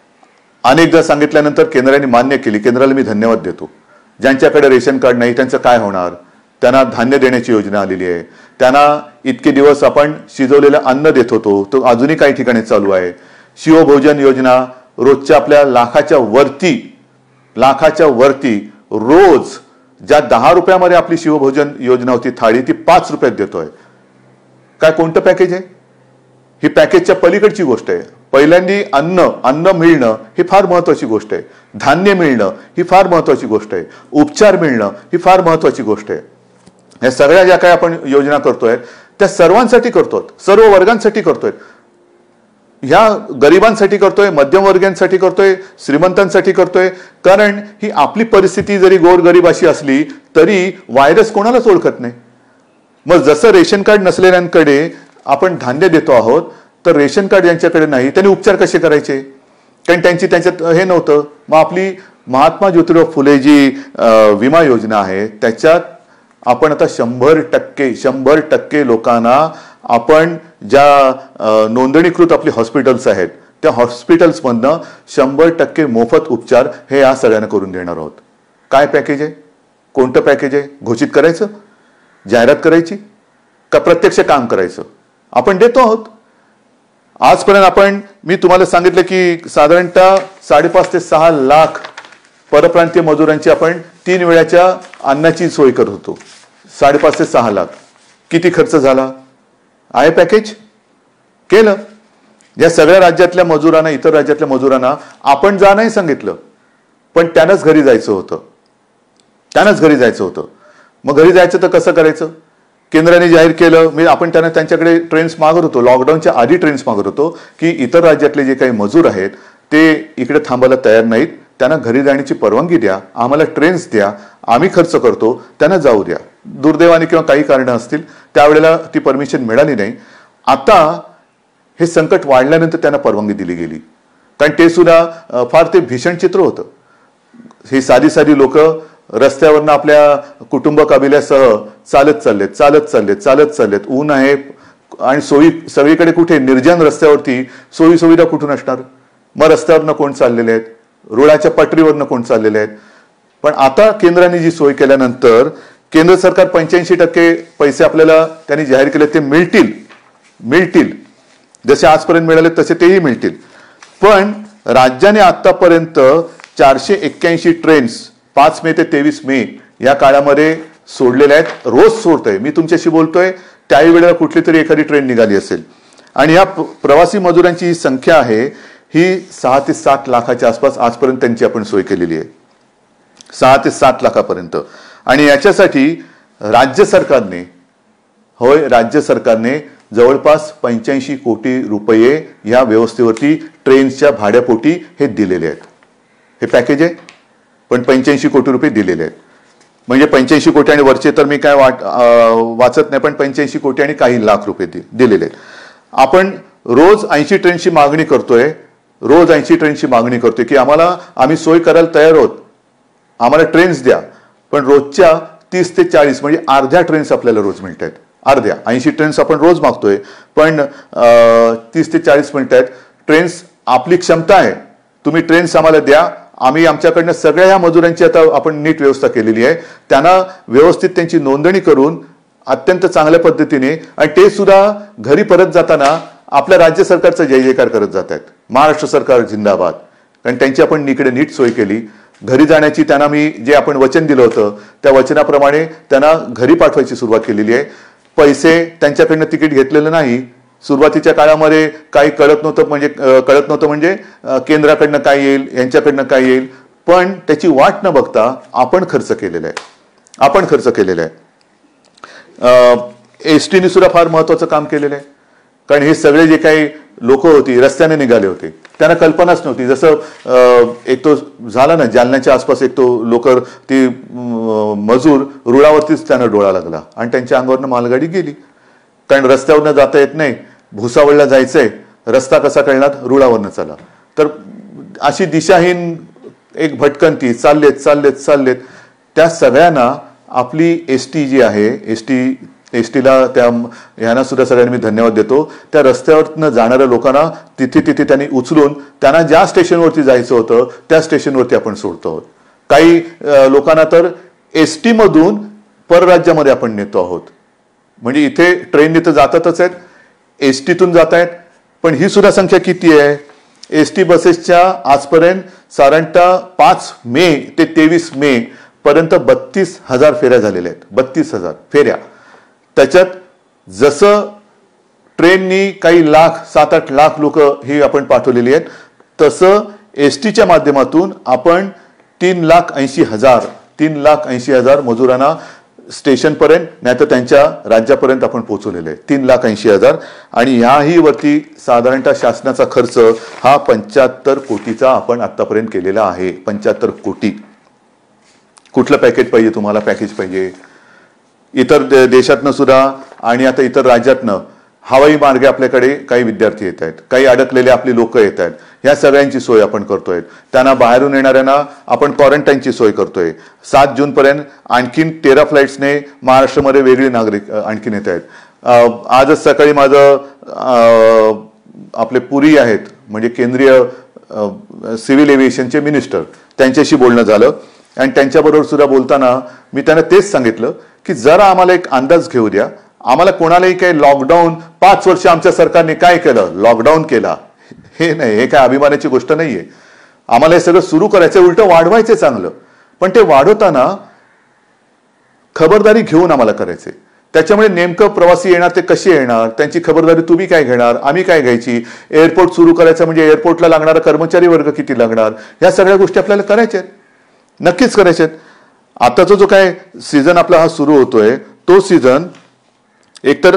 अनेकदा सांगितल्यानंतर केंद्राने मान्य केली. केंद्राला मी धन्यवाद देतो. ज्यांच्याकडे रेशन कार्ड नाही त्यांचं काय होणार, त्यांना धान्य देण्याची योजना आलेली आहे. त्यांना इतके दिवस आपण शिजवलेलं अन्न देत होतो, तो अजूनही काही ठिकाणी चालू आहे. शिवभोजन योजना रोजच्या आपल्या लाखाच्या वरती लाखाच्या वरती रोज ज्या दहा रुपयामध्ये आपली शिवभोजन योजना होती थाळी, ती पाच रुपयात देतोय. काय कोणतं पॅकेज आहे? ही पॅकेजच्या पलीकडची गोष्ट आहे. पहिल्यांदी अन्न अन्न मिळणं ही फार महत्वाची गोष्ट आहे. धान्य मिळणं ही फार महत्वाची गोष्ट आहे. उपचार मिळणं ही फार महत्वाची गोष्ट आहे. या सगळ्या ज्या काही आपण योजना करतोय त्या सर्वांसाठी करतोय, सर्व वर्गांसाठी करतोय. ह्या गरिबांसाठी करतोय, मध्यमवर्गीयांसाठी करतोय, श्रीमंतांसाठी करतोय. कारण ही आपली परिस्थिती जरी गोरगरीब अशी असली तरी व्हायरस कोणालाच ओळखत नाही. मग जसं रेशन कार्ड नसलेल्यांकडे आपण धान्य देतो आहोत, तर रेशन कार्ड ज्यांच्याकडे नाही त्यांनी उपचार कसे करायचे, कारण त्यांची त्यांच्यात हे नव्हतं. मग आपली महात्मा ज्योतिराव फुले जी विमा योजना आहे त्याच्यात आपण आता शंभर टक्के शंभर टक्के लोकांना आपण ज्या नोंदणीकृत आपली हॉस्पिटल्स आहेत त्या हॉस्पिटल्समधनं शंभर टक्के मोफत उपचार हे या सगळ्यांना करून देणार आहोत. काय पॅकेज आहे, कोणतं पॅकेज आहे, घोषित करायचं, जाहिरात करायची का प्रत्यक्ष काम करायचं? आपण देतो आहोत. आजपर्यंत आपण मी तुम्हाला सांगितलं की साधारणतः साडेपाच ते सहा लाख परप्रांतीय मजुरांची आपण तीन वेळाच्या अन्नाची सोय करत होतो. साडेपाच ते सहा लाख किती खर्च झाला आहे? पॅकेज केलं. या सगळ्या राज्यातल्या मजुरांना, इतर राज्यातल्या मजुरांना आपण जा नाही सांगितलं, पण त्यानंच घरी जायचं होतं त्यानंच घरी जायचं होतं मग घरी जायचं तर कसं करायचं? केंद्राने जाहीर केलं. मी आपण त्यांना त्यांच्याकडे ट्रेन्स मागत होतो, लॉकडाऊनच्या आधी ट्रेन्स मागत होतो की इतर राज्यातले जे काही मजूर आहेत ते इकडे थांबायला तयार नाहीत, त्यांना घरी जाण्याची परवानगी द्या, आम्हाला ट्रेन्स द्या, आम्ही खर्च करतो, त्यांना जाऊ द्या. दुर्दैवाने किंवा काही कारणं असतील त्यावेळेला ती परमिशन मिळाली नाही. आता हे संकट वाढल्यानंतर त्यांना परवानगी दिली गेली, कारण ते सुद्धा फार ते भीषण चित्र होतं. ही साधी साधी लोक रस्त्यावरनं आपल्या कुटुंब कबिल्यासह चालत चाललेत चालत चाललेत चालत चाललेत. ऊन आहे आणि सोयी सगळीकडे कुठे, निर्जन रस्त्यावरती सोयी सुविधा कुठून असणार? मग रस्त्यावरनं कोण चाललेले आहेत, रुळाच्या पटरीवरनं कोण चाललेले आहेत. पण आता केंद्राने जी सोय केल्यानंतर केंद्र सरकार पंच्याऐंशी टक्के पैसे आपल्याला त्यांनी जाहीर केले ते मिळतील मिळतील जसे आजपर्यंत मिळाले तसे तेही मिळतील. पण राज्याने आतापर्यंत चारशे एक्क्याऐंशी ट्रेन्स पाच मे ते तेवीस मे या काळामध्ये सोडलेल्या आहेत. रोज सोडतोय, मी तुमच्याशी बोलतोय त्याही वेळेला कुठली तरी एखादी ट्रेन निघाली असेल. आणि या प्रवासी मजुरांची ही संख्या आहे ही सहा ते सात लाखाच्या आसपास आजपर्यंत त्यांची आपण सोय केलेली आहे, सहा ते सात लाखापर्यंत. आणि याच्यासाठी राज्य सरकारने होय राज्य सरकारने जवळपास पंच्याऐंशी कोटी रुपये या व्यवस्थेवरती ट्रेन्सच्या भाड्यापोटी हे दिलेले आहेत. हे पॅकेज आहे, पण पंच्याऐंशी कोटी रुपये दिलेले आहेत. म्हणजे पंच्याऐंशी कोटी आणि वरचे तर मी काय वाट वाचत नाही, पण पंच्याऐंशी कोटी आणि काही लाख रुपये दिलेले आहेत. आपण रोज ऐंशी ट्रेनची मागणी करतोय, रोज ऐंशी ट्रेनची मागणी करतोय की आम्हाला आम्ही सोय करायला तयार आहोत, आम्हाला ट्रेन्स द्या. पण रोजच्या तीस ते चाळीस म्हणजे अर्ध्या ट्रेन्स आपल्याला रोज मिळत आहेत. अर्ध्या ऐंशी ट्रेन्स आपण रोज मागतोय, पण तीस ते चाळीस मिळत आहेत. ट्रेन्स आपली क्षमता आहे, तुम्ही ट्रेन्स आम्हाला द्या. आम्ही आमच्याकडनं सगळ्या ह्या मजुरांची आता आपण नीट व्यवस्था केलेली आहे, त्यांना व्यवस्थित त्यांची नोंदणी करून अत्यंत चांगल्या पद्धतीने, आणि ते सुद्धा घरी परत जाताना आपल्या राज्य सरकारचा जय जयकार करत जात आहेत. महाराष्ट्र सरकार जिंदाबाद. कारण त्यांची आपण इकडे नीट सोय केली. घरी जाण्याची त्यांना मी जे आपण वचन दिलं होतं त्या वचनाप्रमाणे त्यांना घरी पाठवायची सुरुवात केलेली आहे. पैसे त्यांच्याकडनं तिकीट घेतलेलं नाही. सुरुवातीच्या काळामध्ये काही कळत नव्हतं, म्हणजे कळत नव्हतं म्हणजे केंद्राकडनं काय येईल, यांच्याकडनं काय येईल, पण त्याची वाट न बघता आपण खर्च केलेला आहे. आपण खर्च केलेला आहे. एस टीने सुद्धा फार महत्वाचं काम केलेलं आहे. कारण हे सगळे जे काही लोक होती रस्त्याने निघाले होते, त्यांना कल्पनाच नव्हती. जसं एक तो झाला ना जालन्याच्या आसपास, एक तो लोक ती मजूर रुळावरतीच त्यांना डोळा लागला आणि त्यांच्या अंगावरनं मालगाडी गेली. कारण रस्त्यावरनं जाता येत नाही, भुसावळला जायचंय, रस्ता कसा कळणार, रुळावरनं चला. तर अशी दिशाहीन एक भटकंती चाललेत चाललेत चाललेत. त्या सगळ्यांना आपली एस टी जी आहे, एस टी एस टीला त्या यांना सुद्धा सगळ्यांनी मी धन्यवाद देतो. त्या रस्त्यावरनं जाणाऱ्या लोकांना तिथे तिथे त्यांनी उचलून त्यांना ज्या स्टेशनवरती जायचं होतं त्या स्टेशनवरती आपण सोडतो आहोत. काही लोकांना तर एस टी मधून परराज्यामध्ये आपण नेतो आहोत. म्हणजे इथे ट्रेनने तर जातातच आहेत, एस टीतून जात आहेत. पण ही सुद्धा संख्या किती आहे? एस टी बसेसच्या आजपर्यंत साधारणतः पाच मे ते तेवीस मे पर्यंत बत्तीस हजार फेऱ्या झालेल्या आहेत. बत्तीस हजार फेऱ्या. त्याच्यात जसं ट्रेननी काही लाख सात आठ लाख लोक ही आपण पाठवलेली आहेत, तसं एस टीच्या माध्यमातून आपण तीन लाख ऐंशी हजार तीन लाख ऐंशी हजार मजुरांना स्टेशनपर्यंत नाही तर त्यांच्या राज्यापर्यंत आपण पोहोचवलेले आहे. तीन लाख ऐंशी हजार. आणि ह्याही वरती साधारणतः शासनाचा खर्च हा पंच्याहत्तर कोटीचा आपण आतापर्यंत केलेला आहे. पंच्याहत्तर कोटी. कुठलं पॅकेज पाहिजे तुम्हाला? पॅकेज पाहिजे इतर देशातनं सुद्धा आणि आता इतर राज्यातनं हवाई मार्गे आपल्याकडे काही विद्यार्थी येत आहेत, काही अडकलेले आपली लोक येत आहेत. ह्या सगळ्यांची सोय आपण करतोय. त्यांना बाहेरून येणाऱ्यांना आपण क्वारंटाईनची सोय करतोय. सात जून पर्यंत आणखीन तेरा फ्लाईट्सने महाराष्ट्रामध्ये वेगळे नागरिक आणखीन येत आहेत. आजच सकाळी माझं आपले पुरी आहेत म्हणजे केंद्रीय सिव्हिल एव्हिएशनचे मिनिस्टर, त्यांच्याशी बोलणं झालं. आणि त्यांच्याबरोबर सुद्धा बोलताना मी त्यांना तेच सांगितलं की जरा आम्हाला एक अंदाज घेऊ द्या. आम्हाला कोणालाही काही लॉकडाऊन पाच वर्ष आमच्या सरकारने काय केलं? लॉकडाऊन केला. हे नाही, हे काय अभिमानाची गोष्ट नाहीये. आम्हाला हे सगळं सुरू करायचं, उलट वाढवायचं चांगलं. पण ते वाढवताना खबरदारी घेऊन आम्हाला करायचे. त्याच्यामुळे नेमकं प्रवासी येणार ते कसे येणार, त्यांची खबरदारी तुम्ही काय घेणार, आम्ही काय घ्यायची. एअरपोर्ट सुरू करायचं म्हणजे एअरपोर्टला लागणारा कर्मचारी वर्ग किती लागणार, ह्या सगळ्या गोष्टी आपल्याला करायच्या आहेत, नक्कीच करायच्या आहेत. आताचा जो काय सीझन आपला हा सुरू होतोय तो सीझन एकतर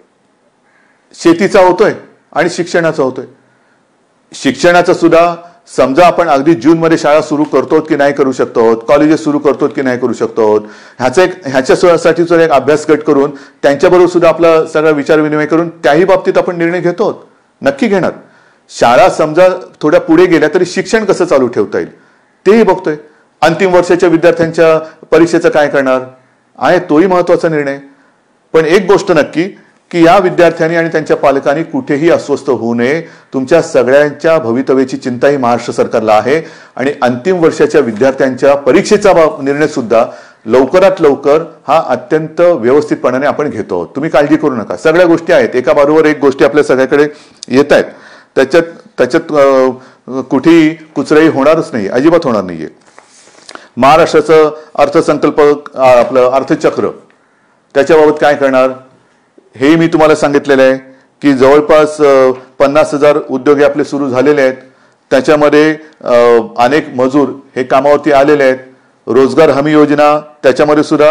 शेतीचा होतोय आणि शिक्षणाचा होतोय. शिक्षणाचा सुद्धा समजा आपण अगदी जून मध्ये शाळा सुरू करतो की नाही करू शकतो आहोत, कॉलेजेस सुरू करतो की नाही करू शकतो आहोत, ह्याचा एक ह्याच्यासाठी सुद्धा एक अभ्यास गट करून त्यांच्याबरोबर सुद्धा आपला सगळा विचार विनिमय करून त्याही बाबतीत आपण निर्णय घेतो आहोत, नक्की घेणार. शाळा समजा थोड्या पुढे गेल्या तरी शिक्षण कसं चालू ठेवता येईल तेही बघतोय. अंतिम वर्षाच्या विद्यार्थ्यांच्या परीक्षेचं काय करणार आहे तोही महत्वाचा निर्णय. पण एक गोष्ट नक्की की या विद्यार्थ्यांनी आणि त्यांच्या पालकांनी कुठेही अस्वस्थ होऊ नये. तुमच्या सगळ्यांच्या भवितव्याची चिंता ही महाराष्ट्र सरकारला आहे आणि अंतिम वर्षाच्या विद्यार्थ्यांच्या परीक्षेचा निर्णय सुद्धा लवकरात लवकर हा अत्यंत व्यवस्थितपणाने आपण घेतो आहोत. तुम्ही काळजी करू नका. सगळ्या गोष्टी आहेत, एका बरोबर एक गोष्टी आपल्या सगळ्याकडे येत आहेत. त्याच्यात त्याच्यात कुठेही कुचराई होणारच नाही, अजिबात होणार नाहीये. महाराष्ट्राचं अर्थसंकल्प आपलं अर्थचक्र त्याच्याबाबत काय करणार हे मी तुम्हाला सांगितलेलं आहे की जवळपास पन्नास हजार उद्योग आपले सुरू झालेले आहेत. त्याच्यामध्ये अनेक मजूर हे कामावरती आलेले आहेत. रोजगार हमी योजना त्याच्यामध्ये सुद्धा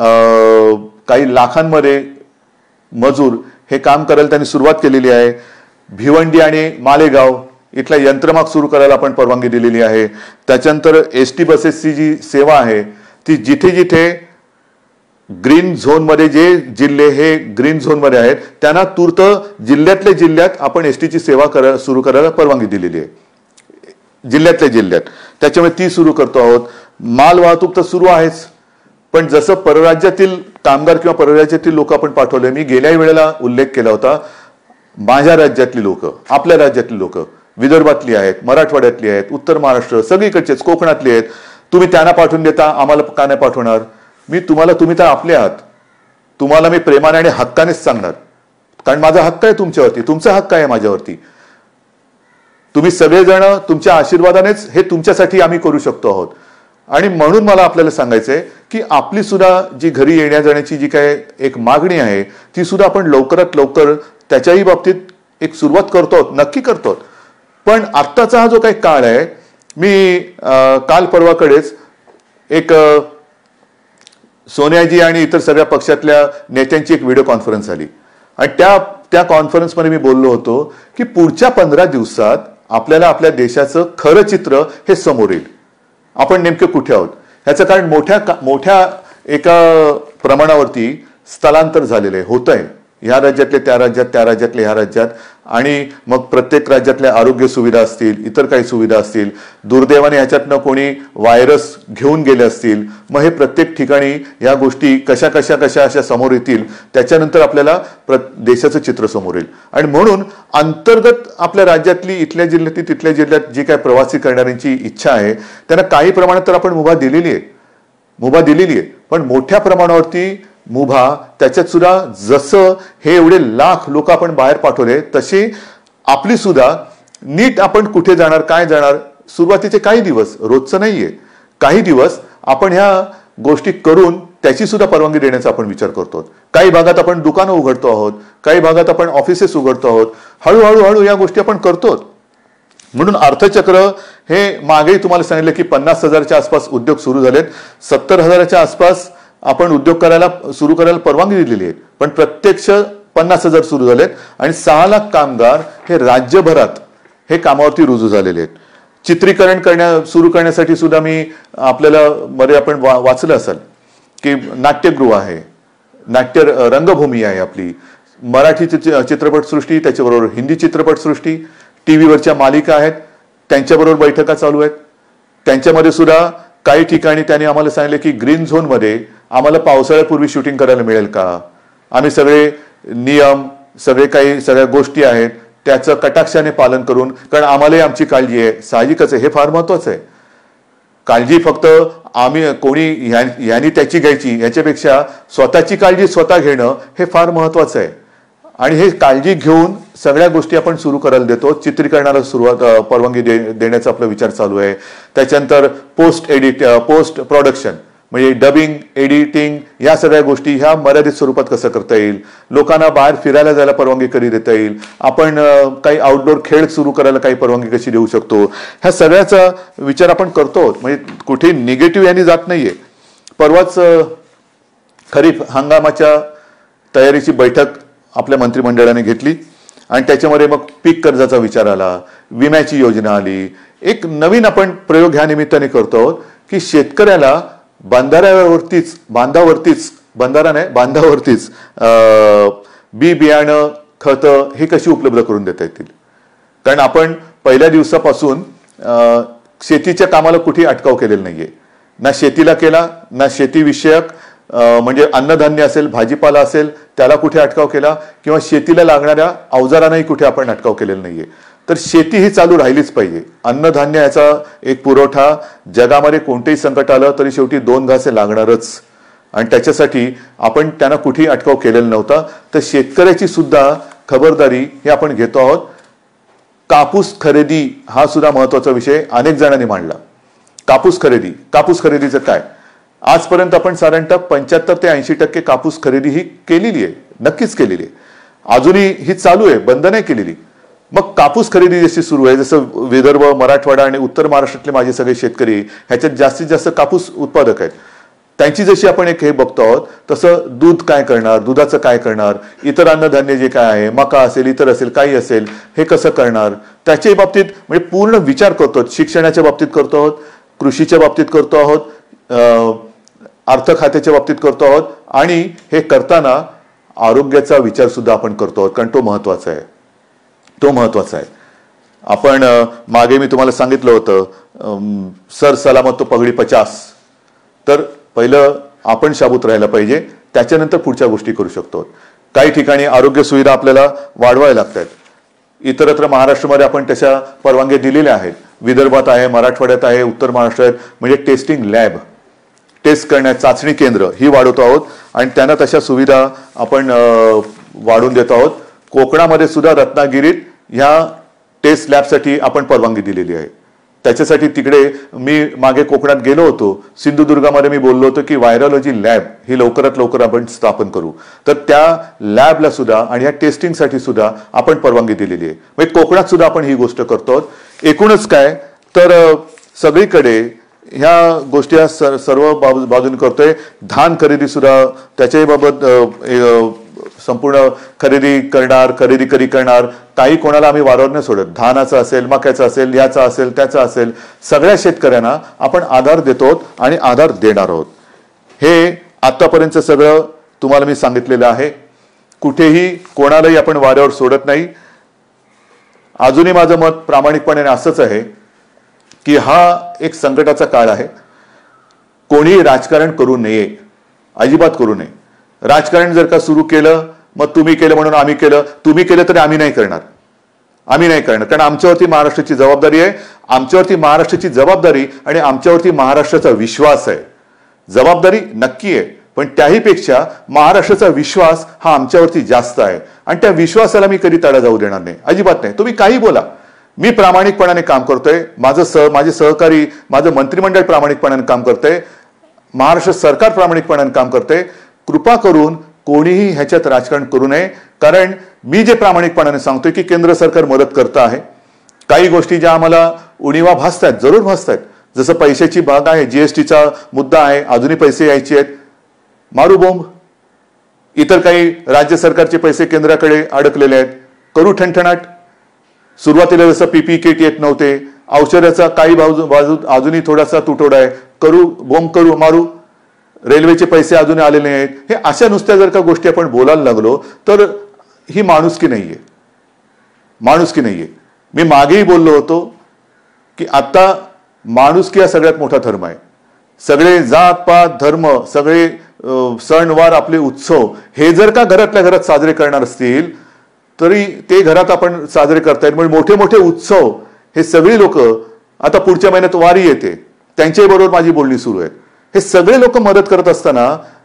काही लाखांमध्ये मजूर हे काम करायला त्यांनी सुरुवात केलेली आहे. भिवंडी आणि मालेगाव इथला यंत्रमाग सुरू करायला आपण परवानगी दिलेली आहे. त्याच्यानंतर एस टी बसेसची जी सेवा आहे ती जिथे जिथे ग्रीन झोनमध्ये जे जिल्हे हे ग्रीन झोनमध्ये आहेत त्यांना तूर्त जिल्ह्यातल्या जिल्ह्यात आपण एस टीची सेवा करा सुरू करायला परवानगी दिलेली आहे, जिल्ह्यातल्या जिल्ह्यात. त्याच्यामुळे ती सुरू करतो आहोत. माल वाहतूक तर सुरू आहेच, पण जसं परराज्यातील कामगार किंवा परराज्यातील लोक आपण पाठवले, मी गेल्या वेळेला उल्लेख केला होता, माझ्या राज्यातली लोक, आपल्या राज्यातली लोक, विदर्भातली आहेत, मराठवाड्यातली आहेत, उत्तर महाराष्ट्र सगळीकडचेच, कोकणातली आहेत, तुम्ही त्यांना पाठवून देता, आम्हाला का नाही पाठवणार? मी तुम्हाला, तुम्ही तर आपले आहात, तुम्हाला मी प्रेमाने आणि हक्कानेच सांगणार, कारण माझा हक्क आहे तुमच्यावरती, तुमचा हक्क आहे माझ्यावरती. तुम्ही सगळेजण तुमच्या आशीर्वादानेच हे तुमच्यासाठी आम्ही करू शकतो आहोत. आणि म्हणून मला आपल्याला सांगायचंय की आपली सुद्धा जी घरी येण्या जाण्याची जी काय एक मागणी आहे ती सुद्धा आपण लवकरात लवकर त्याच्याही बाबतीत एक सुरुवात करतो, नक्की करतो. पण आत्ताचा हा जो काही काळ आहे, मी काल परवाकडेच एक सोनियाजी आणि इतर सगळ्या पक्षातल्या नेत्यांची एक व्हिडिओ कॉन्फरन्स झाली आणि त्या त्या कॉन्फरन्समध्ये मी बोललो होतो की पुढच्या पंधरा दिवसात आपल्याला आपल्या देशाचं खरं चित्र हे समोर येईल, आपण नेमके कुठे आहोत ह्याचं. कारण मोठ्या मोठ्या एका प्रमाणावरती स्थलांतर झालेलं होत आहे, ह्या राज्यातले त्या राज्यात, त्या राज्यातले ह्या राज्यात, आणि मग प्रत्येक राज्यातल्या आरोग्य सुविधा असतील, इतर काही सुविधा असतील, दुर्दैवाने ह्याच्यातनं कोणी व्हायरस घेऊन गेले असतील, मग हे प्रत्येक ठिकाणी ह्या गोष्टी कशा कशा कशा अशा समोर येतील, त्याच्यानंतर आपल्याला प्र देशाचं चित्र समोर येईल. आणि म्हणून अंतर्गत आपल्या राज्यातली, इथल्या जिल्ह्यातली, तिथल्या जिल्ह्यात जी काय प्रवासी करणाऱ्यांची इच्छा आहे त्यांना काही प्रमाणात तर आपण मुभा दिलेली आहे, मुभा दिलेली आहे, पण मोठ्या प्रमाणावरती मुभा त्याच्यात सुद्धा जसं हे एवढे लाख लोक आपण बाहेर पाठवले तशी आपली सुद्धा नीट आपण कुठे जाणार, काय जाणार, सुरुवातीचे काही दिवस, रोजचं नाहीये, काही दिवस आपण ह्या गोष्टी करून त्याची सुद्धा परवानगी देण्याचा आपण विचार करतो. काही भागात आपण दुकानं उघडतो आहोत, काही भागात आपण ऑफिसेस उघडतो आहोत, हळूहळू हळू या गोष्टी आपण करतो. म्हणून अर्थचक्र हे मागेही तुम्हाला सांगितलं की पन्नास हजारच्या आसपास उद्योग सुरू झालेत, सत्तर हजाराच्या आसपास आपण उद्योग करायला सुरू करायला परवानगी दिलेली आहे, पण प्रत्यक्ष पन्नास हजार सुरू झालेत आणि सहा लाख कामगार हे राज्यभरात हे कामावरती रुजू झालेले आहेत. चित्रीकरण करण्या सुरू करण्यासाठी सुद्धा मी आपल्याला मध्ये आपण वा वाचलं असेल की नाट्यगृह आहे, नाट्य रंगभूमी आहे आपली, मराठी चित्रपटसृष्टी, त्याच्याबरोबर हिंदी चित्रपटसृष्टी, टी व्हीवरच्या मालिका आहेत, त्यांच्याबरोबर बैठका चालू आहेत. त्यांच्यामध्ये सुद्धा काही ठिकाणी त्यांनी आम्हाला सांगितले की ग्रीन झोनमध्ये आम्हाला पावसाळ्यापूर्वी शूटिंग करायला मिळेल का, आम्ही सगळे नियम, सगळे काही सगळ्या गोष्टी आहेत त्याचं कटाक्षाने पालन करून, कारण आम्हालाही आमची काळजी आहे, साहजिकच आहे, हे फार महत्वाचं आहे. काळजी फक्त आम्ही कोणी यांनी त्याची घ्यायची याच्यापेक्षा स्वतःची काळजी स्वतः घेणं हे फार महत्वाचं आहे. आणि हे काळजी घेऊन सगळ्या गोष्टी आपण सुरू करायला देतो. चित्रीकरणाला सुरुवात परवानगी दे देण्याचा आपला विचार चालू आहे. त्याच्यानंतर पोस्ट एडिट, पोस्ट प्रोडक्शन म्हणजे डबिंग, एडिटिंग, या सगळ्या गोष्टी ह्या मर्यादित स्वरूपात कसं करता येईल, लोकांना बाहेर फिरायला जायला परवानगी कधी देता येईल, आपण काही आउटडोर खेळ सुरू करायला काही परवानगी कशी देऊ शकतो, ह्या सगळ्याचा विचार आपण करतो. म्हणजे कुठे निगेटिव्ह यांनी जात नाहीये. परवाच खरीप हंगामाच्या तयारीची बैठक आपल्या मंत्रिमंडळाने घेतली आणि त्याच्यामध्ये मग पीक कर्जाचा विचार आला, विम्याची योजना आली. एक नवीन आपण प्रयोग ह्या निमित्ताने करतो आहोत की शेतकऱ्याला बांधाऱ्यावरतीच बांधावरतीच बांधारा नाही बांधावरतीच बी बियाणं, खतं हे कशी उपलब्ध करून देता येतील. कारण आपण पहिल्या दिवसापासून शेतीच्या कामाला कुठेही अटकाव केलेला नाहीये, ना शेतीला केला, ना शेतीविषयक म्हणजे अन्नधान्य असेल, भाजीपाला असेल त्याला कुठे अटकाव केला, किंवा शेतीला लागणाऱ्या अवजारांनाही कुठे आपण अटकाव केलेला नाहीये. तर शेती ही चालू राहिलीच पाहिजे. अन्नधान्य याचा एक पुरवठा, जगामध्ये कोणतेही संकट आलं तरी शेवटी दोन घासे लागणारच आणि त्याच्यासाठी आपण त्यांना कुठेही अटकाव केलेला नव्हता. तर शेतकऱ्याची सुद्धा खबरदारी हे आपण घेतो आहोत. कापूस खरेदी हा सुद्धा महत्वाचा विषय अनेक जणांनी मांडला. कापूस खरेदी, कापूस खरेदीचं काय, आजपर्यंत आपण साधारणतः पंच्याहत्तर ते ऐंशी टक्के कापूस खरेदी ही केलेली आहे, नक्कीच केलेली आहे, अजूनही ही चालू आहे, बंद नाही केलेली. मग कापूस खरेदी जशी सुरू आहे, जसं विदर्भ, मराठवाडा आणि उत्तर महाराष्ट्रातले माझे सगळे शेतकरी ह्याच्यात जास्तीत जास्त कापूस उत्पादक आहेत, त्यांची जशी आपण एक हे बघतो आहोत, तसं दूध काय करणार, दुधाचं काय करणार, इतर अन्नधान्य जे काय आहे, मका असेल, इतर असेल, काही असेल, हे कसं करणार, त्याच्या बाबतीत म्हणजे पूर्ण विचार करतो. शिक्षणाच्या बाबतीत करतो आहोत, कृषीच्या बाबतीत करतो आहोत, अर्थ खात्याच्या बाबतीत करतो आहोत आणि हे करताना आरोग्याचा विचार सुद्धा आपण करतो आहोत, कारण तो महत्वाचा आहे. तो महत्वाचा आहे. आपण मागे मी तुम्हाला सांगितलं होतं सर सलामत तो पगडी पचास. तर पहिलं आपण शाबूत राहायला पाहिजे, त्याच्यानंतर पुढच्या गोष्टी करू शकतो. काही ठिकाणी आरोग्य सुविधा आपल्याला वाढवायला लागतात. इतरत्र महाराष्ट्रामध्ये आपण त्याच्या परवानग्या दिलेल्या आहेत. विदर्भात आहे, मराठवाड्यात आहे, उत्तर महाराष्ट्रात म्हणजे टेस्टिंग लॅब, टेस्ट करण्यात चाचणी केंद्र ही वाढवतो आहोत आणि त्यांना तशा सुविधा आपण वाढवून देत आहोत. कोकणामध्ये सुद्धा रत्नागिरीत ह्या टेस्ट लॅबसाठी आपण परवानगी दिलेली आहे. त्याच्यासाठी तिकडे मी मागे कोकणात गेलो होतो, सिंधुदुर्गामध्ये मी बोललो होतो की व्हायरॉलॉजी लॅब ही लवकरात लवकर आपण स्थापन करू. तर त्या लॅबला सुद्धा आणि ह्या टेस्टिंगसाठी सुद्धा आपण परवानगी दिलेली आहे. म्हणजे कोकणात सुद्धा आपण ही गोष्ट करतो आहोत. एकूणच काय तर सगळीकडे ह्या गोष्टी सर्व बाजूने करतोय. धान खरेदी सुद्धा त्याच्याही बाबत संपूर्ण खरेदी करणार, खरेदी करी करणार. काही कोणाला आम्ही वारंवार नाही सोडत. धानाचं असेल, मक्याचं असेल, याचा असेल, त्याचा असेल, सगळ्या शेतकऱ्यांना आपण आधार देतो आणि आधार देणार आहोत. हे आतापर्यंत सगळं तुम्हाला मी सांगितलेलं आहे. कुठेही कोणालाही आपण वाऱ्यावर सोडत नाही. अजूनही माझं मत प्रामाणिकपणे असंच आहे की हा एक संकटाचा काळ आहे. कोणी राजकारण करू नये, अजिबात करू नये. राजकारण जर का सुरू केलं, मग तुम्ही केलं म्हणून आम्ही केलं, तुम्ही केलं तरी आम्ही नाही करणार, आम्ही नाही करणार. कारण आमच्यावरती महाराष्ट्राची जबाबदारी आहे, आमच्यावरती महाराष्ट्राची जबाबदारी आणि आमच्यावरती महाराष्ट्राचा विश्वास आहे. जबाबदारी नक्की आहे, पण त्याहीपेक्षा महाराष्ट्राचा विश्वास हा आमच्यावरती जास्त आहे आणि त्या विश्वासाला मी कधी तडा जाऊ देणार नाही, अजिबात नाही. तुम्ही काही बोला, मी प्रामाणिकपणाने काम करतोय. माझं सह माझे सहकारी, माझं मंत्रिमंडळ प्रामाणिकपणाने काम करतंय, महाराष्ट्र सरकार प्रामाणिकपणाने काम करतंय. कृपा करून कोणीही ह्याच्यात राजकारण करू नये. कारण मी जे प्रामाणिकपणाने सांगतोय की केंद्र सरकार मदत करतं आहे. काही गोष्टी ज्या आम्हाला उणिवा भासतात, जरूर भासतात. जसं पैशाची भाग आहे, जीएसटीचा मुद्दा आहे, अजूनही पैसे यायचे आहेत, मारू बोंब. इतर काही राज्य सरकारचे पैसे केंद्राकडे अडकलेले आहेत, करू ठणठणाट. सुरुवातीला जसं पीपी किट येत नव्हते, औषधाचा काही बाजू बाजू अजूनही थोडासा तुटवडा आहे, करू बोंब, करू मारू. रेल्वेचे पैसे अजून आलेले नाहीत. हे अशा नुसत्या जर का गोष्टी आपण बोलायला लागलो तर ही माणुसकी नाहीये, माणुसकी नाहीये. मी मागेही बोललो होतो की आता माणुसकी हा सगळ्यात मोठा धर्म आहे. सगळे जात पात धर्म, सगळे सणवार, आपले उत्सव हे जर का घरातल्या घरात साजरे करणार असतील तरी ते घरात आपण साजरे करतायत. म्हणजे मोठे मोठे उत्सव हे सगळी लोक, आता पुढच्या महिन्यात वारी येते, त्यांच्याही बरोबर माझी बोलणी सुरू आहे. हे सगळे लोक मदत करत असताना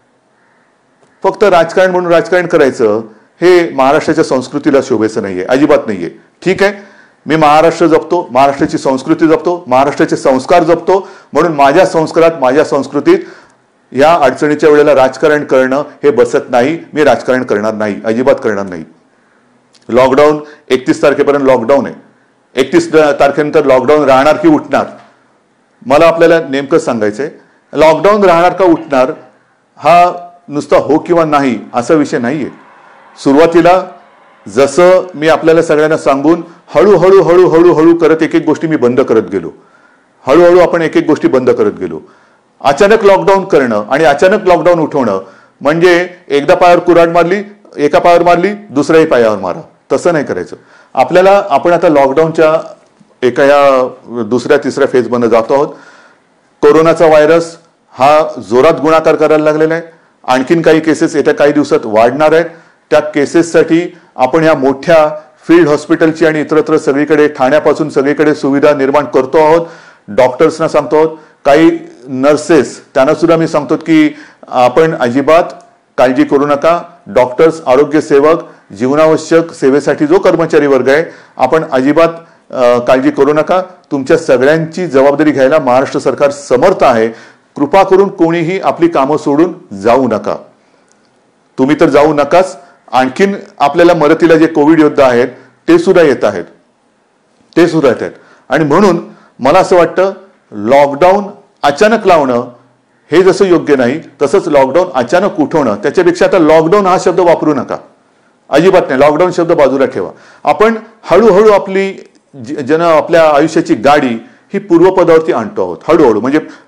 फक्त राजकारण म्हणून राजकारण करायचं हे महाराष्ट्राच्या संस्कृतीला शोभेचं नाहीये, अजिबात नाहीये. ठीक आहे, मी महाराष्ट्र जपतो, महाराष्ट्राची संस्कृती जपतो, महाराष्ट्राचे संस्कार जपतो. म्हणून माझ्या संस्कारात, माझ्या संस्कृतीत या अडचणीच्या वेळेला राजकारण करणं हे बसत नाही. मी राजकारण करणार नाही, अजिबात करणार नाही. लॉकडाऊन एकतीस तारखेपर्यंत लॉकडाऊन आहे. एकतीस तारखेनंतर लॉकडाऊन राहणार की उठणार, मला आपल्याला नेमकं सांगायचंय. लॉकडाऊन राहणार का उठणार हा नुसता हो किंवा नाही असा विषय नाहीये. सुरुवातीला जसं मी आपल्याला सगळ्यांना सांगून हळूहळू हळूहळू हळू करत एक एक गोष्टी मी बंद करत गेलो. हळूहळू आपण एक एक गोष्टी बंद करत गेलो. अचानक लॉकडाऊन करणं आणि अचानक लॉकडाऊन उठवणं म्हणजे एकदा पायावर कुऱ्हाड मारली, एका पायावर मारली, दुसऱ्याही पायावर मारा, तसं नाही करायचं. आपल्याला आपण आता लॉकडाऊनच्या एका या दुसऱ्या तिसऱ्या फेजमध्ये जातो आहोत. कोरोनाचा व्हायरस हा जोरात गुणाकार करायला लागलेला आहे. आणखीन काही केसेस येत्या काही दिवसात वाढणार आहेत. त्या केसेससाठी आपण ह्या मोठ्या फील्ड हॉस्पिटलची आणि इतरत्र सगळीकडे, ठाण्यापासून सगळीकडे सुविधा निर्माण करतो आहोत. डॉक्टर्सना सांगतो आहोत, काही नर्सेस त्यांना सुद्धा मी सांगतो की आपण अजिबात काळजी करू नका. डॉक्टर्स, आरोग्य सेवक, जीवनावश्यक सेवेसाठी जो कर्मचारी वर्ग आहे, आपण अजिबात काळजी करू नका. तुमच्या सगळ्यांची जबाबदारी घ्यायला महाराष्ट्र सरकार समर्थ आहे. कृपा करून कोणीही आपली कामं सोडून जाऊ नका. तुम्ही तर जाऊ नकाच, आणखीन आपल्याला मदतीला जे कोविड योद्धा आहेत ते सुद्धा येत आहेत, ते सुद्धा येत आहेत. आणि म्हणून मला असं वाटतं लॉकडाऊन अचानक लावणं हे जसं योग्य नाही, तसंच लॉकडाऊन अचानक उठवणं, त्याच्यापेक्षा आता लॉकडाऊन हा शब्द वापरू नका, अजिबात नाही. लॉकडाऊन शब्द बाजूला ठेवा. आपण हळूहळू आपली जन आपल्या आयुष्याची गाडी ही पूर्वपदावरती आणतो आहोत. हळूहळू म्हणजे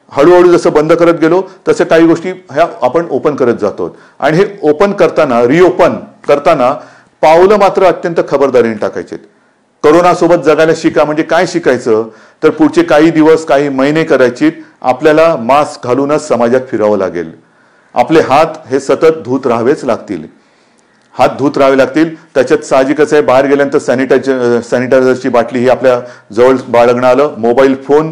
हळूहळू जसं बंद करत गेलो तसं काही गोष्टी ह्या आपण ओपन करत जातो. आणि हे ओपन करताना, रिओपन करताना पावलं मात्र अत्यंत खबरदारीने टाकायचे. कोरोनासोबत जगायला शिका. म्हणजे काय शिकायचं तर पुढचे काही दिवस, काही महिने करायचे आपल्याला मास्क घालूनच समाजात फिरावं लागेल. आपले हात हे सतत धुत राहावेच लागतील. हात धुत राहावे लागतील. त्याच्यात साहजिकच आहे, बाहेर गेल्यानंतर सॅनिटायझर सॅनिटायझरची बाटली ही आपल्या जवळ बाळगणं आलं. मोबाईल फोन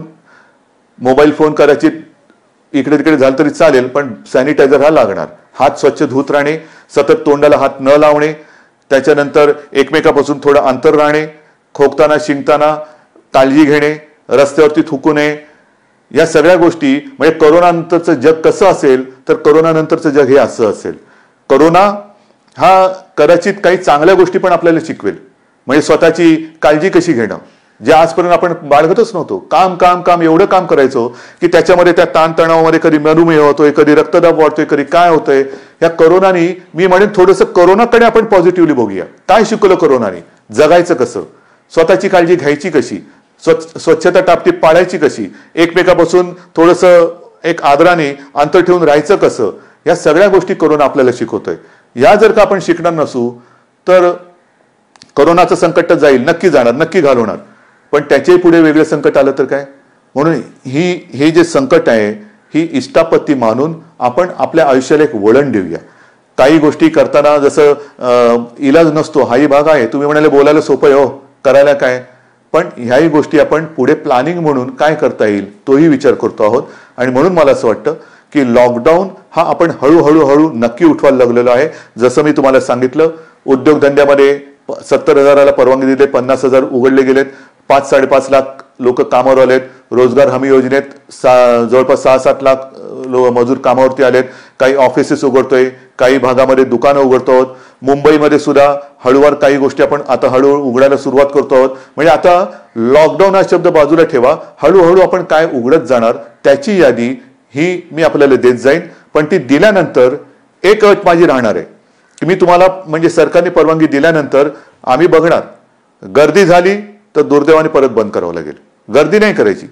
मोबाईल फोन करायची इकडे तिकडे झालं तरी चालेल, पण सॅनिटायझर हा लागणार. हात स्वच्छ धुत राहणे, सतत तोंडाला हात न लावणे, त्याच्यानंतर एकमेकापासून थोडं अंतर राहणे, खोकताना शिंकताना काळजी घेणे, रस्त्यावरती थुंकू नये. या सगळ्या गोष्टी म्हणजे कोरोनानंतरचं जग कसं असेल तर कोरोनानंतरचं जग हे असं असेल. कोरोना हा कदाचित काही चांगल्या गोष्टी पण आपल्याला शिकवेल. म्हणजे स्वतःची काळजी कशी घेणं, जे आजपर्यंत आपण बाळगतच नव्हतो. काम काम काम एवढं काम करायचो की त्याच्यामध्ये त्या ताणतणावामध्ये कधी मधुमेह होतोय, कधी रक्तदाब वाढतोय, कधी काय होतंय. या कोरोनानी मी म्हणेन थोडंसं कोरोनाकडे आपण पॉझिटिव्हली बघूया. काय शिकवलं कोरोनाने? जगायचं कसं, स्वतःची काळजी घ्यायची कशी, स्वच्छ स्वच्छता टापटीप पाळायची कशी, एकमेकापासून थोडंसं एक आदराने अंतर ठेवून राहायचं कसं, या सगळ्या गोष्टी कोरोना आपल्याला शिकवतोय. या जर का आपण शिकणार नसू तर कोरोनाचं संकट जाईल, नक्की जाणार, नक्की घालवणार, पण त्याच्याही पुढे वेगळं संकट आलं तर काय. म्हणून ही हे जे संकट आहे ही इष्टापत्ती मानून आपण आपल्या आयुष्याला एक वळण देऊया. काही गोष्टी करताना जसं इलाज नसतो हाही भाग आहे. तुम्ही म्हणाले बोलायला सोपं आहे, हो करायला काय, पण ह्याही गोष्टी आपण पुढे प्लॅनिंग म्हणून काय करता येईल तोही विचार करतो आहोत. आणि म्हणून मला असं वाटतं की लॉकडाऊन हा आपण हळूहळू हळू नक्की उठवायला लागलेलो आहे. जसं मी तुम्हाला सांगितलं, उद्योगधंद्यामध्ये सत्तर हजाराला परवानगी दिली, पन्नास हजार उघडले गेलेत, पाच साडेपाच लाख लोक कामावर आलेत. रोजगार हमी योजनेत सा जवळपास सहा सात लाख लो मजूर कामावरती आलेत. काही ऑफिसेस उघडतोय, काही भागामध्ये दुकानं उघडतो आहोत. मुंबईमध्ये सुद्धा हळूवार काही गोष्टी आपण आता हळूहळू उघडायला सुरुवात करतो आहोत. म्हणजे आता लॉकडाऊन हा शब्द बाजूला ठेवा, हळूहळू आपण काय उघडत जाणार त्याची यादी ही मी आपल्याला देत जाईन. पण ती दिल्यानंतर एक अट माझी राहणार आहे की मी तुम्हाला म्हणजे सरकारने परवानगी दिल्यानंतर आम्ही बघणार, गर्दी झाली तर दुर्दैवाने परत बंद करावं लागेल. गर्दी नाही करायची,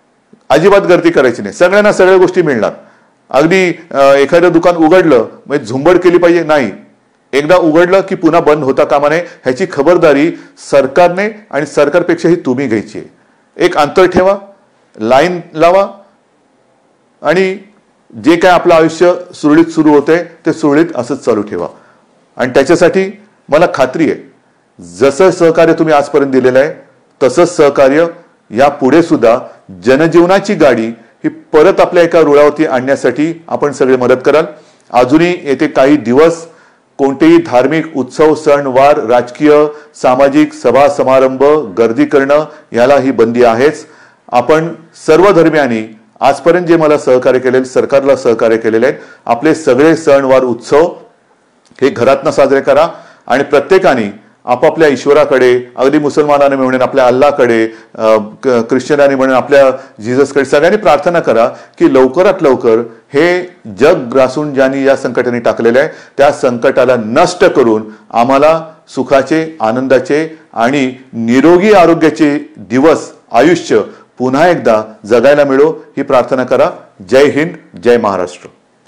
अजिबात गर्दी करायची नाही. सगळ्यांना सगळ्या गोष्टी मिळणार. अगदी एखादं दुकान उघडलं म्हणजे झुंबड केली पाहिजे नाही, एकदा उघडलं की पुन्हा बंद होता कामा नये. ह्याची खबरदारी सरकारने आणि सरकारपेक्षाही तुम्ही घ्यायची आहे. एक अंतर ठेवा, लाईन लावा आणि जे काय आपलं आयुष्य सुरळीत सुरू होतंय ते सुरळीत असंच चालू ठेवा. आणि त्याच्यासाठी मला खात्री आहे जसं सहकार्य तुम्ही आजपर्यंत दिलेलं आहे तसंच सहकार्य या पुढे सुद्धा जनजीवनाची गाडी ही परत आपल्या एका रुळावरती आणण्यासाठी आपण सगळे मदत कराल. अजूनही येथे काही दिवस कोणतेही धार्मिक उत्सव, सण वार, राजकीय, सामाजिक सभा समारंभ, गर्दी करणं याला ही बंदी आहेच. आपण सर्व धर्मियांनी आजपर्यंत जे मला सहकार्य केलेले, सरकारला सहकार्य केलेले आहेत, आपले सगळे सण वार उत्सव हे घरातनं साजरे करा. आणि प्रत्येकाने आपापल्या ईश्वराकडे, अगदी मुसलमानाने म्हणून आपल्या अल्लाकडे, ख्रिश्चनाने म्हणून आपल्या जिजसकडे सगळ्यांनी प्रार्थना करा की लवकरात लवकर हे जग ग्रासून ज्यांनी या संकटाने टाकलेलं आहे त्या संकटाला नष्ट करून आम्हाला सुखाचे, आनंदाचे आणि निरोगी आरोग्याचे दिवस, आयुष्य पुन्हा एकदा जगायला मिळो ही प्रार्थना करा. जय हिंद, जय महाराष्ट्र.